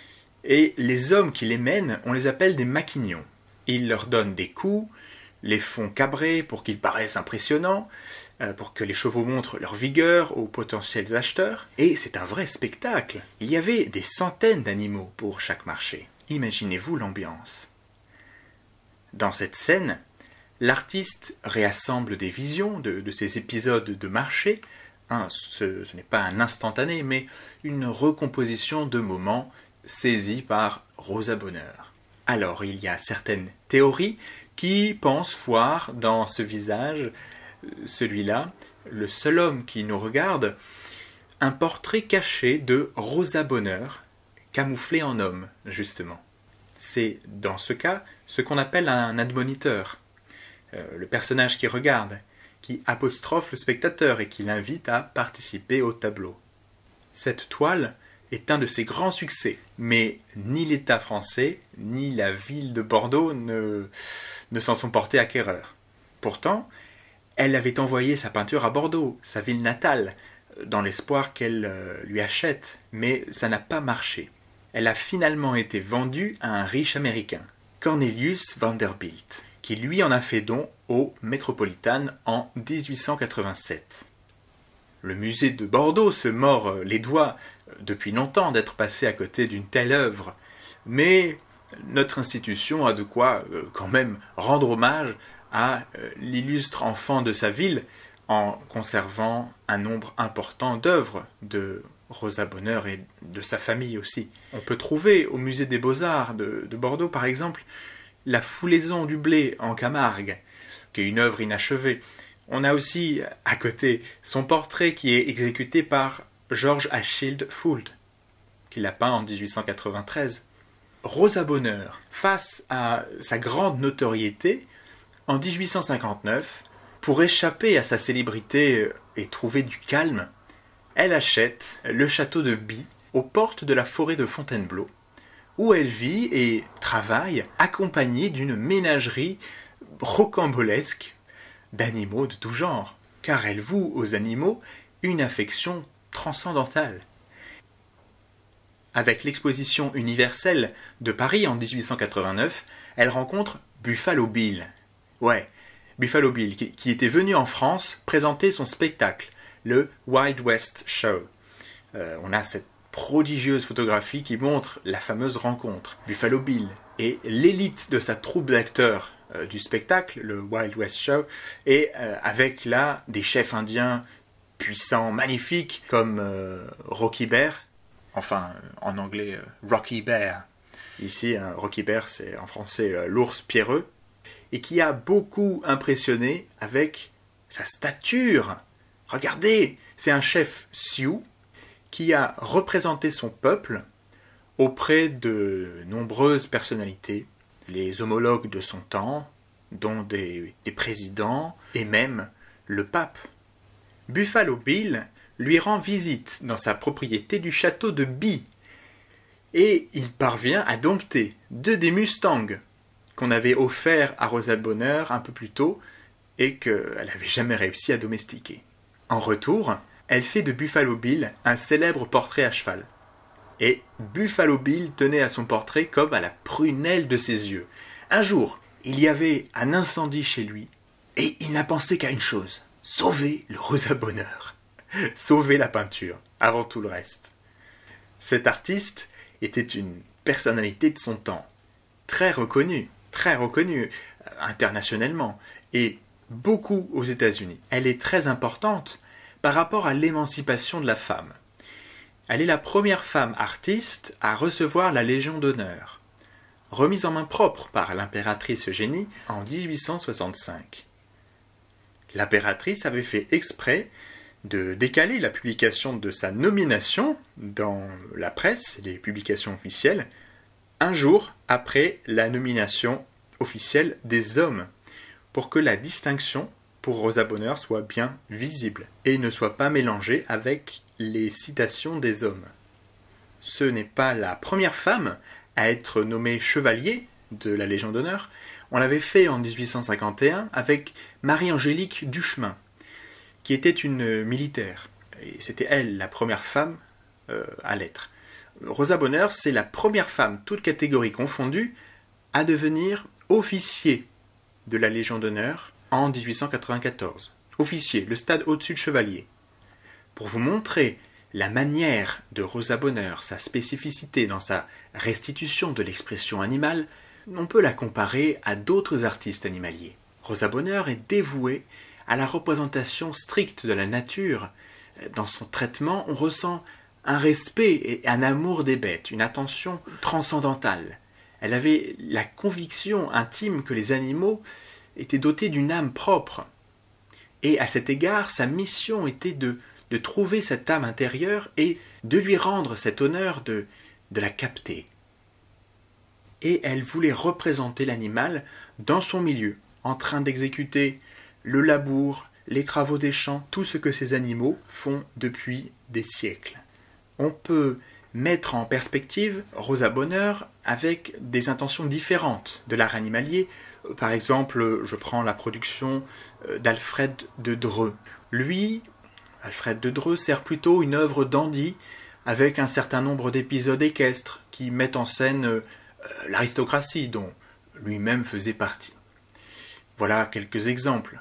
et les hommes qui les mènent, on les appelle des maquignons. Ils leur donnent des coups, les font cabrer pour qu'ils paraissent impressionnants, pour que les chevaux montrent leur vigueur aux potentiels acheteurs. Et c'est un vrai spectacle. Il y avait des centaines d'animaux pour chaque marché. Imaginez-vous l'ambiance. Dans cette scène, l'artiste réassemble des visions de, de ces épisodes de marché. Hein, ce, ce n'est pas un instantané, mais une recomposition de moments saisis par Rosa Bonheur. Alors, il y a certaines théories qui pensent voir dans ce visage, celui-là, le seul homme qui nous regarde, un portrait caché de Rosa Bonheur, camouflé en homme, justement. C'est, dans ce cas, ce qu'on appelle un admoniteur, euh, le personnage qui regarde, qui apostrophe le spectateur et qui l'invite à participer au tableau. Cette toile est un de ses grands succès, mais ni l'État français, ni la ville de Bordeaux ne, ne s'en sont portés acquéreurs. Pourtant, elle avait envoyé sa peinture à Bordeaux, sa ville natale, dans l'espoir qu'elle euh, lui achète, mais ça n'a pas marché. Elle a finalement été vendue à un riche américain, Cornelius Vanderbilt, qui lui en a fait don au Metropolitan en dix-huit cent quatre-vingt-sept. Le musée de Bordeaux se mord les doigts depuis longtemps d'être passé à côté d'une telle œuvre, mais notre institution a de quoi euh, quand même rendre hommage à euh, l'illustre enfant de sa ville en conservant un nombre important d'œuvres de Rosa Bonheur et de sa famille aussi. On peut trouver au musée des Beaux-Arts de, de Bordeaux par exemple la Foulaison du blé en Camargue, qui est une œuvre inachevée. On a aussi à côté son portrait qui est exécuté par George Achille Fould, qui l'a peint en dix-huit cent quatre-vingt-treize. Rosa Bonheur, face à sa grande notoriété, en dix-huit cent cinquante-neuf, pour échapper à sa célébrité et trouver du calme, elle achète le château de By, aux portes de la forêt de Fontainebleau, où elle vit et travaille accompagnée d'une ménagerie rocambolesque d'animaux de tout genre, car elle voue aux animaux une affection transcendantale. avec l'exposition universelle de Paris en dix-huit cent quatre-vingt-neuf, elle rencontre Buffalo Bill. Ouais, Buffalo Bill, qui, qui était venu en France présenter son spectacle, le Wild West Show. Euh, on a cette prodigieuse photographie qui montre la fameuse rencontre. Buffalo Bill et l'élite de sa troupe d'acteurs euh, du spectacle, le Wild West Show, et euh, avec là des chefs indiens puissants, magnifiques, comme euh, Rocky Bear, enfin en anglais euh, Rocky Bear. Ici, hein, Rocky Bear, c'est en français euh, l'ours pierreux, et qui a beaucoup impressionné avec sa stature. Regardez, c'est un chef Sioux qui a représenté son peuple auprès de nombreuses personnalités, les homologues de son temps, dont des, des présidents et même le pape. Buffalo Bill lui rend visite dans sa propriété du château de By et il parvient à dompter deux des Mustangs qu'on avait offerts à Rosa Bonheur un peu plus tôt et qu'elle n'avait jamais réussi à domestiquer. En retour, elle fait de Buffalo Bill un célèbre portrait à cheval. Et Buffalo Bill tenait à son portrait comme à la prunelle de ses yeux. Un jour, il y avait un incendie chez lui, et il n'a pensé qu'à une chose, sauver le Rosa Bonheur. Sauver la peinture, avant tout le reste. Cet artiste était une personnalité de son temps, très reconnue, très reconnue internationalement, et beaucoup aux États-Unis. Elle est très importante par rapport à l'émancipation de la femme. Elle est la première femme artiste à recevoir la Légion d'honneur, remise en main propre par l'impératrice Eugénie en dix-huit cent soixante-cinq. L'impératrice avait fait exprès de décaler la publication de sa nomination dans la presse, les publications officielles, un jour après la nomination officielle des hommes, pour que la distinction pour Rosa Bonheur soit bien visible et ne soit pas mélangée avec les citations des hommes. Ce n'est pas la première femme à être nommée chevalier de la Légion d'honneur. On l'avait fait en dix-huit cent cinquante et un avec Marie-Angélique Duchemin, qui était une militaire. Et c'était elle, la première femme euh, à l'être. Rosa Bonheur, c'est la première femme, toutes catégories confondues, à devenir officier de la Légion d'honneur en dix-huit cent quatre-vingt-quatorze. Officier, le stade au-dessus de chevalier. Pour vous montrer la manière de Rosa Bonheur, sa spécificité dans sa restitution de l'expression animale, on peut la comparer à d'autres artistes animaliers. Rosa Bonheur est dévouée à la représentation stricte de la nature. Dans son traitement, on ressent un respect et un amour des bêtes, une attention transcendantale. Elle avait la conviction intime que les animaux étaient dotés d'une âme propre. Et à cet égard, sa mission était de, de trouver cette âme intérieure et de lui rendre cet honneur de, de la capter. Et elle voulait représenter l'animal dans son milieu, en train d'exécuter le labour, les travaux des champs, tout ce que ces animaux font depuis des siècles. On peut mettre en perspective Rosa Bonheur avec des intentions différentes de l'art animalier. Par exemple, je prends la production d'Alfred de Dreux. Lui, Alfred de Dreux sert plutôt une œuvre dandy avec un certain nombre d'épisodes équestres qui mettent en scène l'aristocratie dont lui-même faisait partie. Voilà quelques exemples.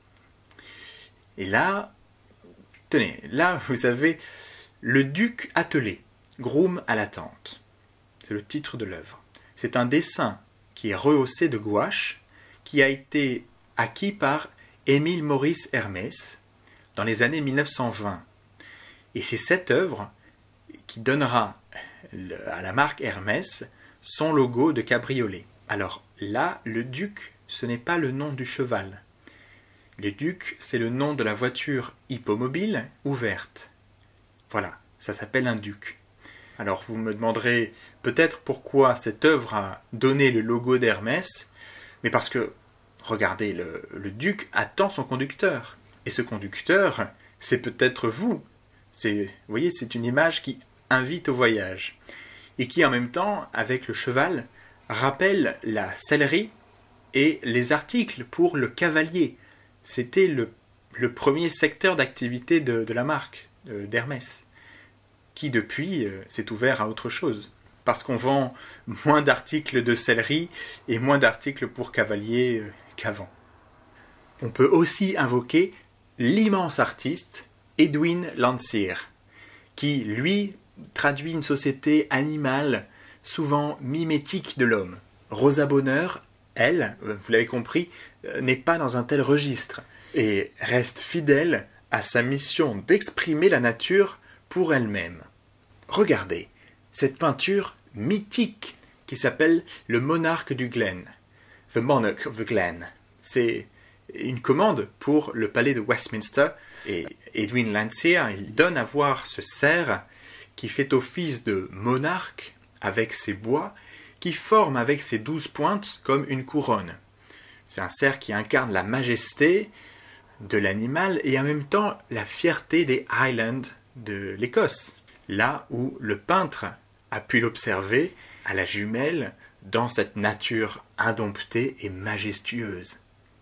Et là, tenez, là vous avez Le Duc attelé, groom à la tente. C'est le titre de l'œuvre. C'est un dessin qui est rehaussé de gouache, qui a été acquis par Émile Maurice Hermès dans les années mille neuf cent vingt. Et c'est cette œuvre qui donnera à la marque Hermès son logo de cabriolet. Alors là, le Duc, ce n'est pas le nom du cheval. Le Duc, c'est le nom de la voiture hippomobile ouverte. Voilà, ça s'appelle un Duc. Alors vous me demanderez peut-être pourquoi cette œuvre a donné le logo d'Hermès, mais parce que, regardez, le, le Duc attend son conducteur. Et ce conducteur, c'est peut-être vous. C'est, vous voyez, c'est une image qui invite au voyage. Et qui en même temps, avec le cheval, rappelle la sellerie et les articles pour le cavalier. C'était le, le premier secteur d'activité de, de la marque, d'Hermès, qui depuis euh, s'est ouvert à autre chose. Parce qu'on vend moins d'articles de sellerie et moins d'articles pour cavaliers euh, qu'avant. On peut aussi invoquer l'immense artiste Edwin Landseer, qui, lui, traduit une société animale, souvent mimétique de l'homme. Rosa Bonheur, elle, vous l'avez compris, n'est pas dans un tel registre, et reste fidèle à sa mission d'exprimer la nature pour elle-même. Regardez, cette peinture mythique qui s'appelle Le Monarque du Glen, The Monarch of the Glen. C'est une commande pour le palais de Westminster, et Edwin Landseer, il donne à voir ce cerf qui fait office de monarque avec ses bois, qui forme avec ses douze pointes comme une couronne. C'est un cerf qui incarne la majesté de l'animal et en même temps la fierté des Highlands de l'Écosse, là où le peintre a pu l'observer à la jumelle dans cette nature indomptée et majestueuse.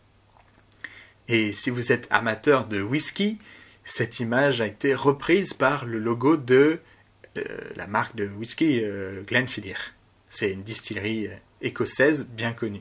Et si vous êtes amateur de whisky, cette image a été reprise par le logo de euh, la marque de whisky euh, Glenfiddich. C'est une distillerie écossaise bien connue.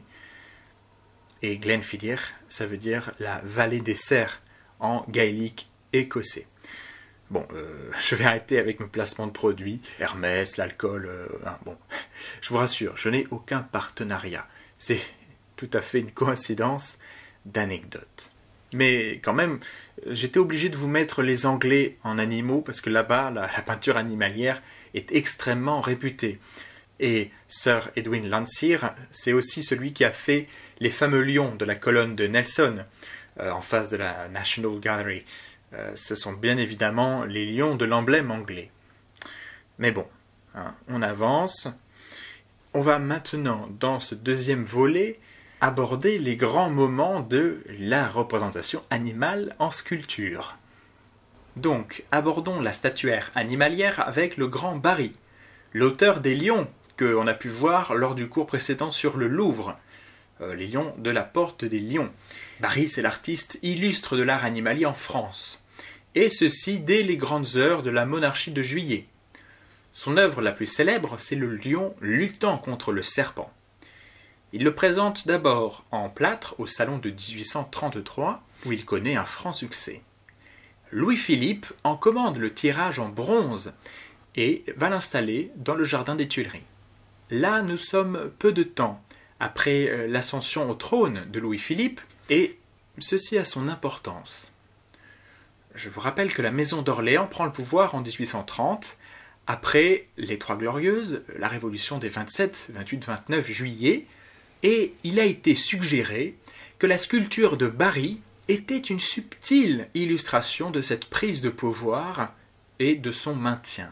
Et Glenfiddich, ça veut dire la vallée des cerfs en gaélique écossais. Bon, euh, je vais arrêter avec mes placements de produits, Hermès, l'alcool, euh, hein, bon, je vous rassure, je n'ai aucun partenariat. C'est tout à fait une coïncidence d'anecdotes. Mais quand même, j'étais obligé de vous mettre les Anglais en animaux parce que là-bas, la, la peinture animalière est extrêmement réputée. Et Sir Edwin Landseer, c'est aussi celui qui a fait les fameux lions de la colonne de Nelson, euh, en face de la National Gallery. Euh, ce sont bien évidemment les lions de l'emblème anglais. Mais bon, hein, on avance. On va maintenant, dans ce deuxième volet, aborder les grands moments de la représentation animale en sculpture. Donc, abordons la statuaire animalière avec le grand Barye, l'auteur des lions qu'on a pu voir lors du cours précédent sur le Louvre, euh, les lions de la Porte des Lions. Barye, c'est l'artiste illustre de l'art animalier en France, et ceci dès les grandes heures de la monarchie de Juillet. Son œuvre la plus célèbre, c'est le lion luttant contre le serpent. Il le présente d'abord en plâtre au salon de dix-huit cent trente-trois, où il connaît un franc succès. Louis-Philippe en commande le tirage en bronze et va l'installer dans le jardin des Tuileries. Là, nous sommes peu de temps après l'ascension au trône de Louis-Philippe, et ceci a son importance. Je vous rappelle que la maison d'Orléans prend le pouvoir en dix-huit cent trente, après les Trois Glorieuses, la révolution des vingt-sept, vingt-huit, vingt-neuf juillet, et il a été suggéré que la sculpture de Barye était une subtile illustration de cette prise de pouvoir et de son maintien.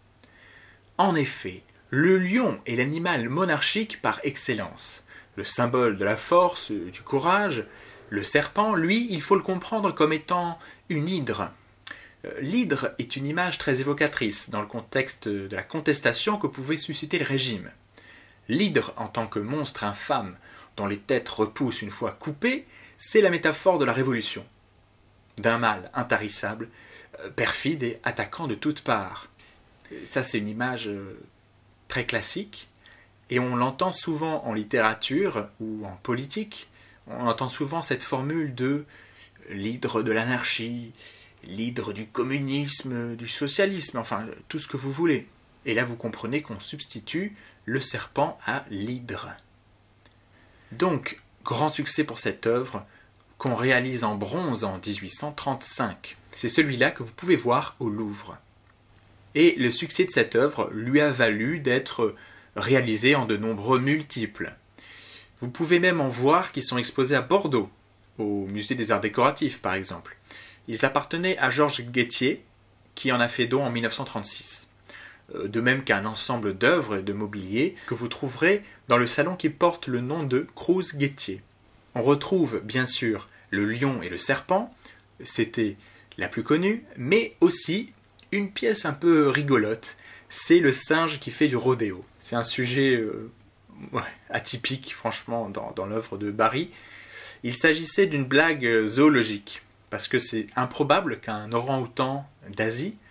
En effet, le lion est l'animal monarchique par excellence, le symbole de la force, du courage. Le serpent, lui, il faut le comprendre comme étant une hydre. L'hydre est une image très évocatrice dans le contexte de la contestation que pouvait susciter le régime. L'hydre, en tant que monstre infâme dont les têtes repoussent une fois coupées, c'est la métaphore de la révolution, d'un mal intarissable, perfide et attaquant de toutes parts. Ça, c'est une image très classique, et on l'entend souvent en littérature ou en politique. On entend souvent cette formule de l'hydre de l'anarchie, l'hydre du communisme, du socialisme, enfin, tout ce que vous voulez. Et là, vous comprenez qu'on substitue le serpent à l'hydre. Donc, grand succès pour cette œuvre qu'on réalise en bronze en dix-huit cent trente-cinq. C'est celui-là que vous pouvez voir au Louvre. Et le succès de cette œuvre lui a valu d'être réalisé en de nombreux multiples. Vous pouvez même en voir qui sont exposés à Bordeaux, au Musée des Arts Décoratifs par exemple. Ils appartenaient à Georges Guettier, qui en a fait don en mille neuf cent trente-six. De même qu'un ensemble d'œuvres et de mobilier que vous trouverez dans le salon qui porte le nom de Cruz-Guettier. On retrouve bien sûr le lion et le serpent, c'était la plus connue, mais aussi une pièce un peu rigolote, c'est le singe qui fait du rodéo. C'est un sujet euh, ouais, atypique franchement dans, dans l'œuvre de Barye. Il s'agissait d'une blague zoologique, parce que c'est improbable qu'un orang-outan d'Asie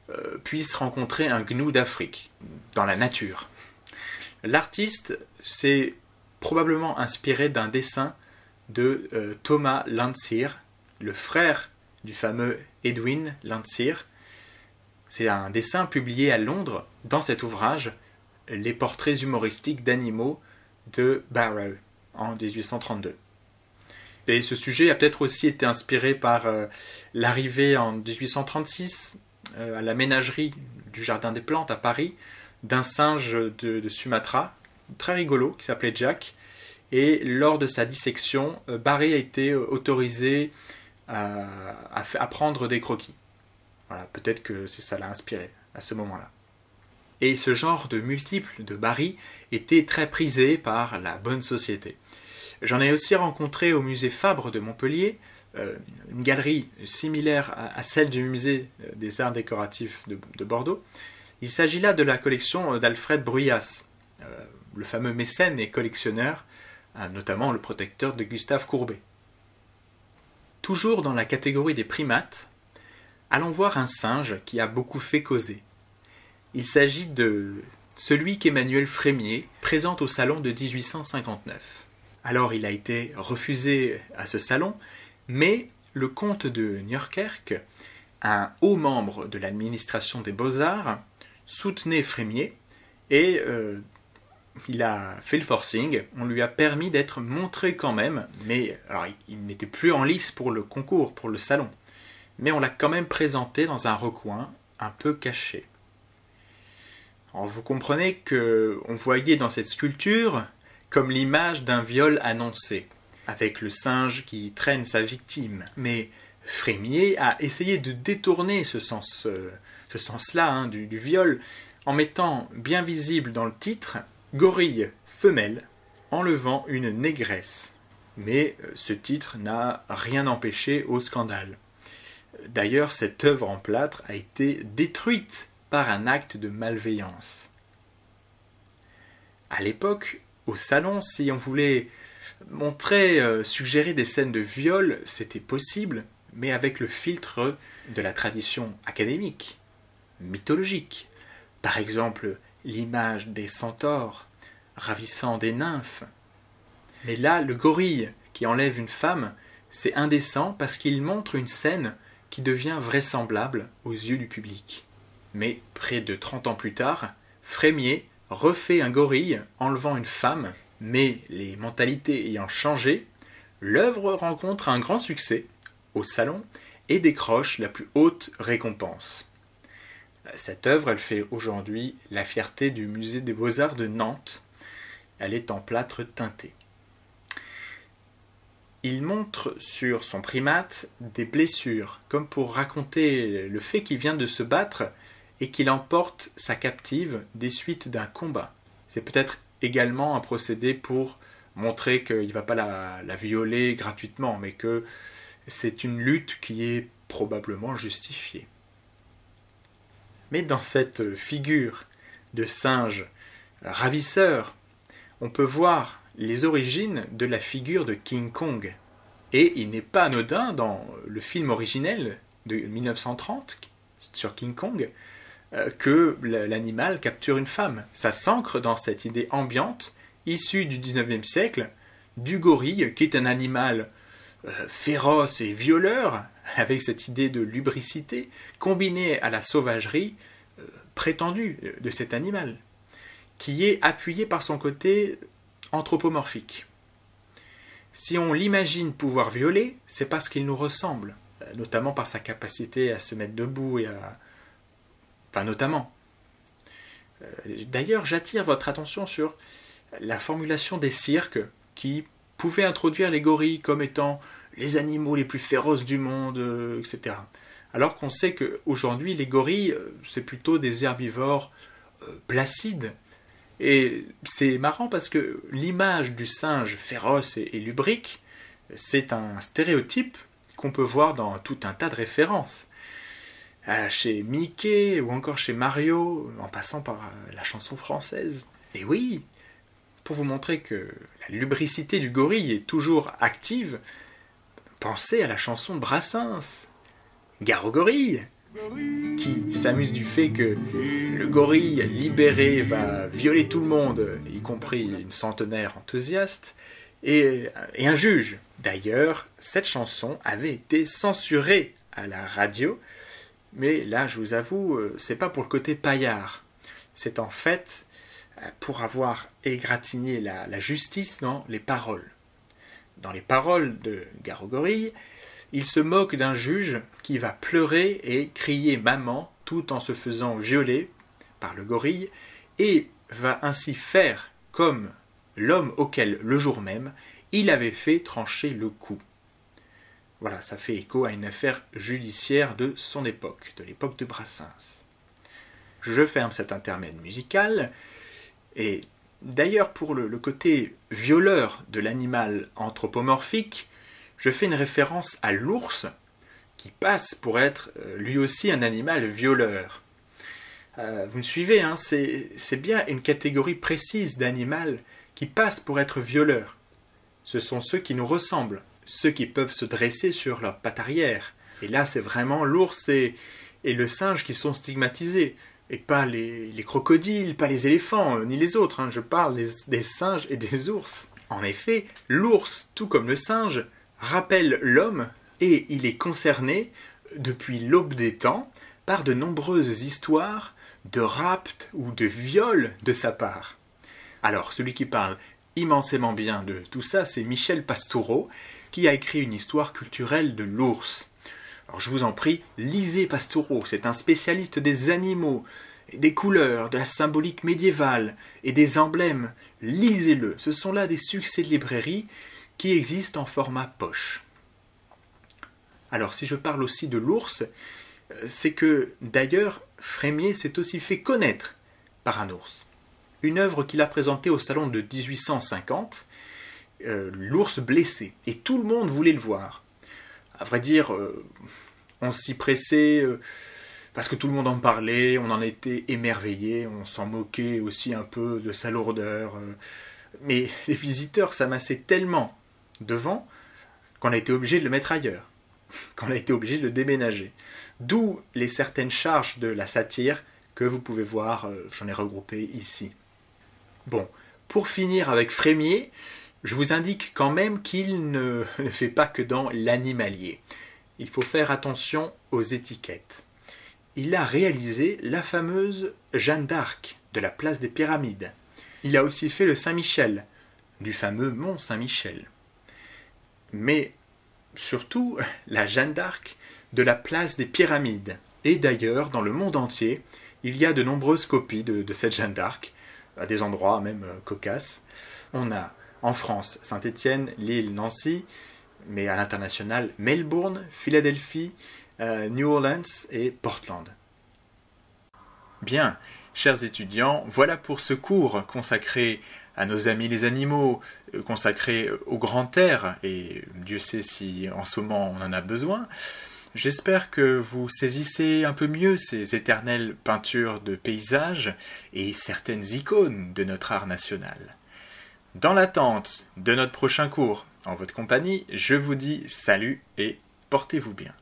euh, puisse rencontrer un gnou d'Afrique, dans la nature. L'artiste s'est probablement inspiré d'un dessin de euh, Thomas Landseer, le frère du fameux Edwin Landseer. C'est un dessin publié à Londres dans cet ouvrage, Les portraits humoristiques d'animaux de Barrow, en dix-huit cent trente-deux. Et ce sujet a peut-être aussi été inspiré par euh, l'arrivée en dix-huit cent trente-six euh, à la ménagerie du Jardin des Plantes à Paris d'un singe de, de Sumatra, très rigolo, qui s'appelait Jack. Et lors de sa dissection, euh, Barry a été autorisé à, à, à prendre des croquis. Voilà, peut-être que c'est ça l'a inspiré à ce moment-là. Et ce genre de multiples de Barry était très prisé par la bonne société. J'en ai aussi rencontré au musée Fabre de Montpellier, euh, une galerie similaire à, à celle du musée des arts décoratifs de, de Bordeaux. Il s'agit là de la collection d'Alfred Bruyas, euh, le fameux mécène et collectionneur, euh, notamment le protecteur de Gustave Courbet. Toujours dans la catégorie des primates, allons voir un singe qui a beaucoup fait causer. Il s'agit de celui qu'Emmanuel Frémier présente au salon de dix-huit cent cinquante-neuf. Alors il a été refusé à ce salon, mais le comte de Nieuwerkerk, un haut membre de l'administration des Beaux-Arts, soutenait Frémier et euh, il a fait le forcing. On lui a permis d'être montré quand même, mais alors, il, il n'était plus en lice pour le concours, pour le salon. Mais on l'a quand même présenté dans un recoin un peu caché. Alors vous comprenez qu'on voyait dans cette sculpture comme l'image d'un viol annoncé, avec le singe qui traîne sa victime. Mais Frémier a essayé de détourner ce sens, euh, ce sens-là hein, du, du viol, en mettant bien visible dans le titre « Gorille femelle enlevant une négresse ». Mais euh, ce titre n'a rien empêché au scandale. D'ailleurs, cette œuvre en plâtre a été détruite par un acte de malveillance. À l'époque, au salon, si on voulait montrer, euh, suggérer des scènes de viol, c'était possible, mais avec le filtre de la tradition académique, mythologique. Par exemple, l'image des centaures ravissant des nymphes. Mais là, le gorille qui enlève une femme, c'est indécent parce qu'il montre une scène qui devient vraisemblable aux yeux du public. Mais près de trente ans plus tard, Frémier refait un gorille enlevant une femme, mais les mentalités ayant changé, l'œuvre rencontre un grand succès au salon et décroche la plus haute récompense. Cette œuvre, elle fait aujourd'hui la fierté du musée des Beaux-Arts de Nantes. Elle est en plâtre teinté. Il montre sur son primate des blessures, comme pour raconter le fait qu'il vient de se battre et qu'il emporte sa captive des suites d'un combat. C'est peut-être également un procédé pour montrer qu'il ne va pas la, la violer gratuitement, mais que c'est une lutte qui est probablement justifiée. Mais dans cette figure de singe ravisseur, on peut voir les origines de la figure de King Kong. Et il n'est pas anodin dans le film originel de mille neuf cent trente sur King Kong que l'animal capture une femme. Ça s'ancre dans cette idée ambiante, issue du dix-neuvième siècle, du gorille, qui est un animal euh, féroce et violeur, avec cette idée de lubricité, combinée à la sauvagerie euh, prétendue de cet animal, qui est appuyé par son côté anthropomorphique. Si on l'imagine pouvoir violer, c'est parce qu'il nous ressemble, notamment par sa capacité à se mettre debout et à... Enfin, notamment. D'ailleurs, j'attire votre attention sur la formulation des cirques qui pouvaient introduire les gorilles comme étant les animaux les plus féroces du monde, et cetera. Alors qu'on sait qu'aujourd'hui, les gorilles, c'est plutôt des herbivores placides. Et c'est marrant parce que l'image du singe féroce et, et lubrique, c'est un stéréotype qu'on peut voir dans tout un tas de références. Euh, chez Mickey ou encore chez Mario, en passant par euh, la chanson française. Et oui, pour vous montrer que la lubricité du gorille est toujours active, pensez à la chanson de Brassens, Gare au gorille. qui s'amuse du fait que le gorille libéré va violer tout le monde, y compris une centenaire enthousiaste, et, et un juge. D'ailleurs, cette chanson avait été censurée à la radio, mais là, je vous avoue, c'est pas pour le côté paillard. C'est en fait pour avoir égratigné la, la justice dans les paroles. Dans les paroles de Gare au gorille, il se moque d'un juge qui va pleurer et crier maman tout en se faisant violer par le gorille et va ainsi faire comme l'homme auquel le jour même il avait fait trancher le cou. Voilà, ça fait écho à une affaire judiciaire de son époque, de l'époque de Brassens. Je ferme cet intermède musical et d'ailleurs pour le, le côté violeur de l'animal anthropomorphique, je fais une référence à l'ours, qui passe pour être euh, lui aussi un animal violeur. Euh, vous me suivez, hein, c'est, c'est bien une catégorie précise d'animal qui passe pour être violeur. Ce sont ceux qui nous ressemblent, ceux qui peuvent se dresser sur leurs pattes arrière. Et là, c'est vraiment l'ours et, et le singe qui sont stigmatisés, et pas les, les crocodiles, pas les éléphants, euh, ni les autres. Hein, je parle des, des singes et des ours. En effet, l'ours, tout comme le singe, rappelle l'homme et il est concerné depuis l'aube des temps par de nombreuses histoires de rapt ou de viol de sa part. Alors, celui qui parle immensément bien de tout ça, c'est Michel Pastoureau, qui a écrit une histoire culturelle de l'ours. Alors, je vous en prie, lisez Pastoureau, c'est un spécialiste des animaux, des couleurs, de la symbolique médiévale et des emblèmes. Lisez-le, ce sont là des succès de librairie qui existe en format poche. Alors, si je parle aussi de l'ours, c'est que, d'ailleurs, Frémier s'est aussi fait connaître par un ours. Une œuvre qu'il a présentée au salon de dix-huit cent cinquante, euh, l'ours blessé, et tout le monde voulait le voir. À vrai dire, euh, on s'y pressait euh, parce que tout le monde en parlait, on en était émerveillé, on s'en moquait aussi un peu de sa lourdeur. Euh, mais les visiteurs s'amassaient tellement devant qu'on a été obligé de le mettre ailleurs, qu'on a été obligé de le déménager. D'où les certaines charges de la satire que vous pouvez voir, euh, j'en ai regroupé ici. Bon, pour finir avec Frémier, je vous indique quand même qu'il ne, ne fait pas que dans l'animalier. Il faut faire attention aux étiquettes. Il a réalisé la fameuse Jeanne d'Arc de la place des Pyramides. Il a aussi fait le Saint-Michel, du fameux mont Saint-Michel. Mais surtout la Jeanne d'Arc de la place des Pyramides. Et d'ailleurs, dans le monde entier, il y a de nombreuses copies de, de cette Jeanne d'Arc, à des endroits même euh, cocasses. On a en France Saint-Étienne, Lille, Nancy, mais à l'international Melbourne, Philadelphie, euh, New Orleans et Portland. Bien, chers étudiants, voilà pour ce cours consacré à nos amis les animaux, consacré au grand air, et Dieu sait si en ce moment on en a besoin. J'espère que vous saisissez un peu mieux ces éternelles peintures de paysages et certaines icônes de notre art national. Dans l'attente de notre prochain cours, en votre compagnie, je vous dis salut et portez-vous bien.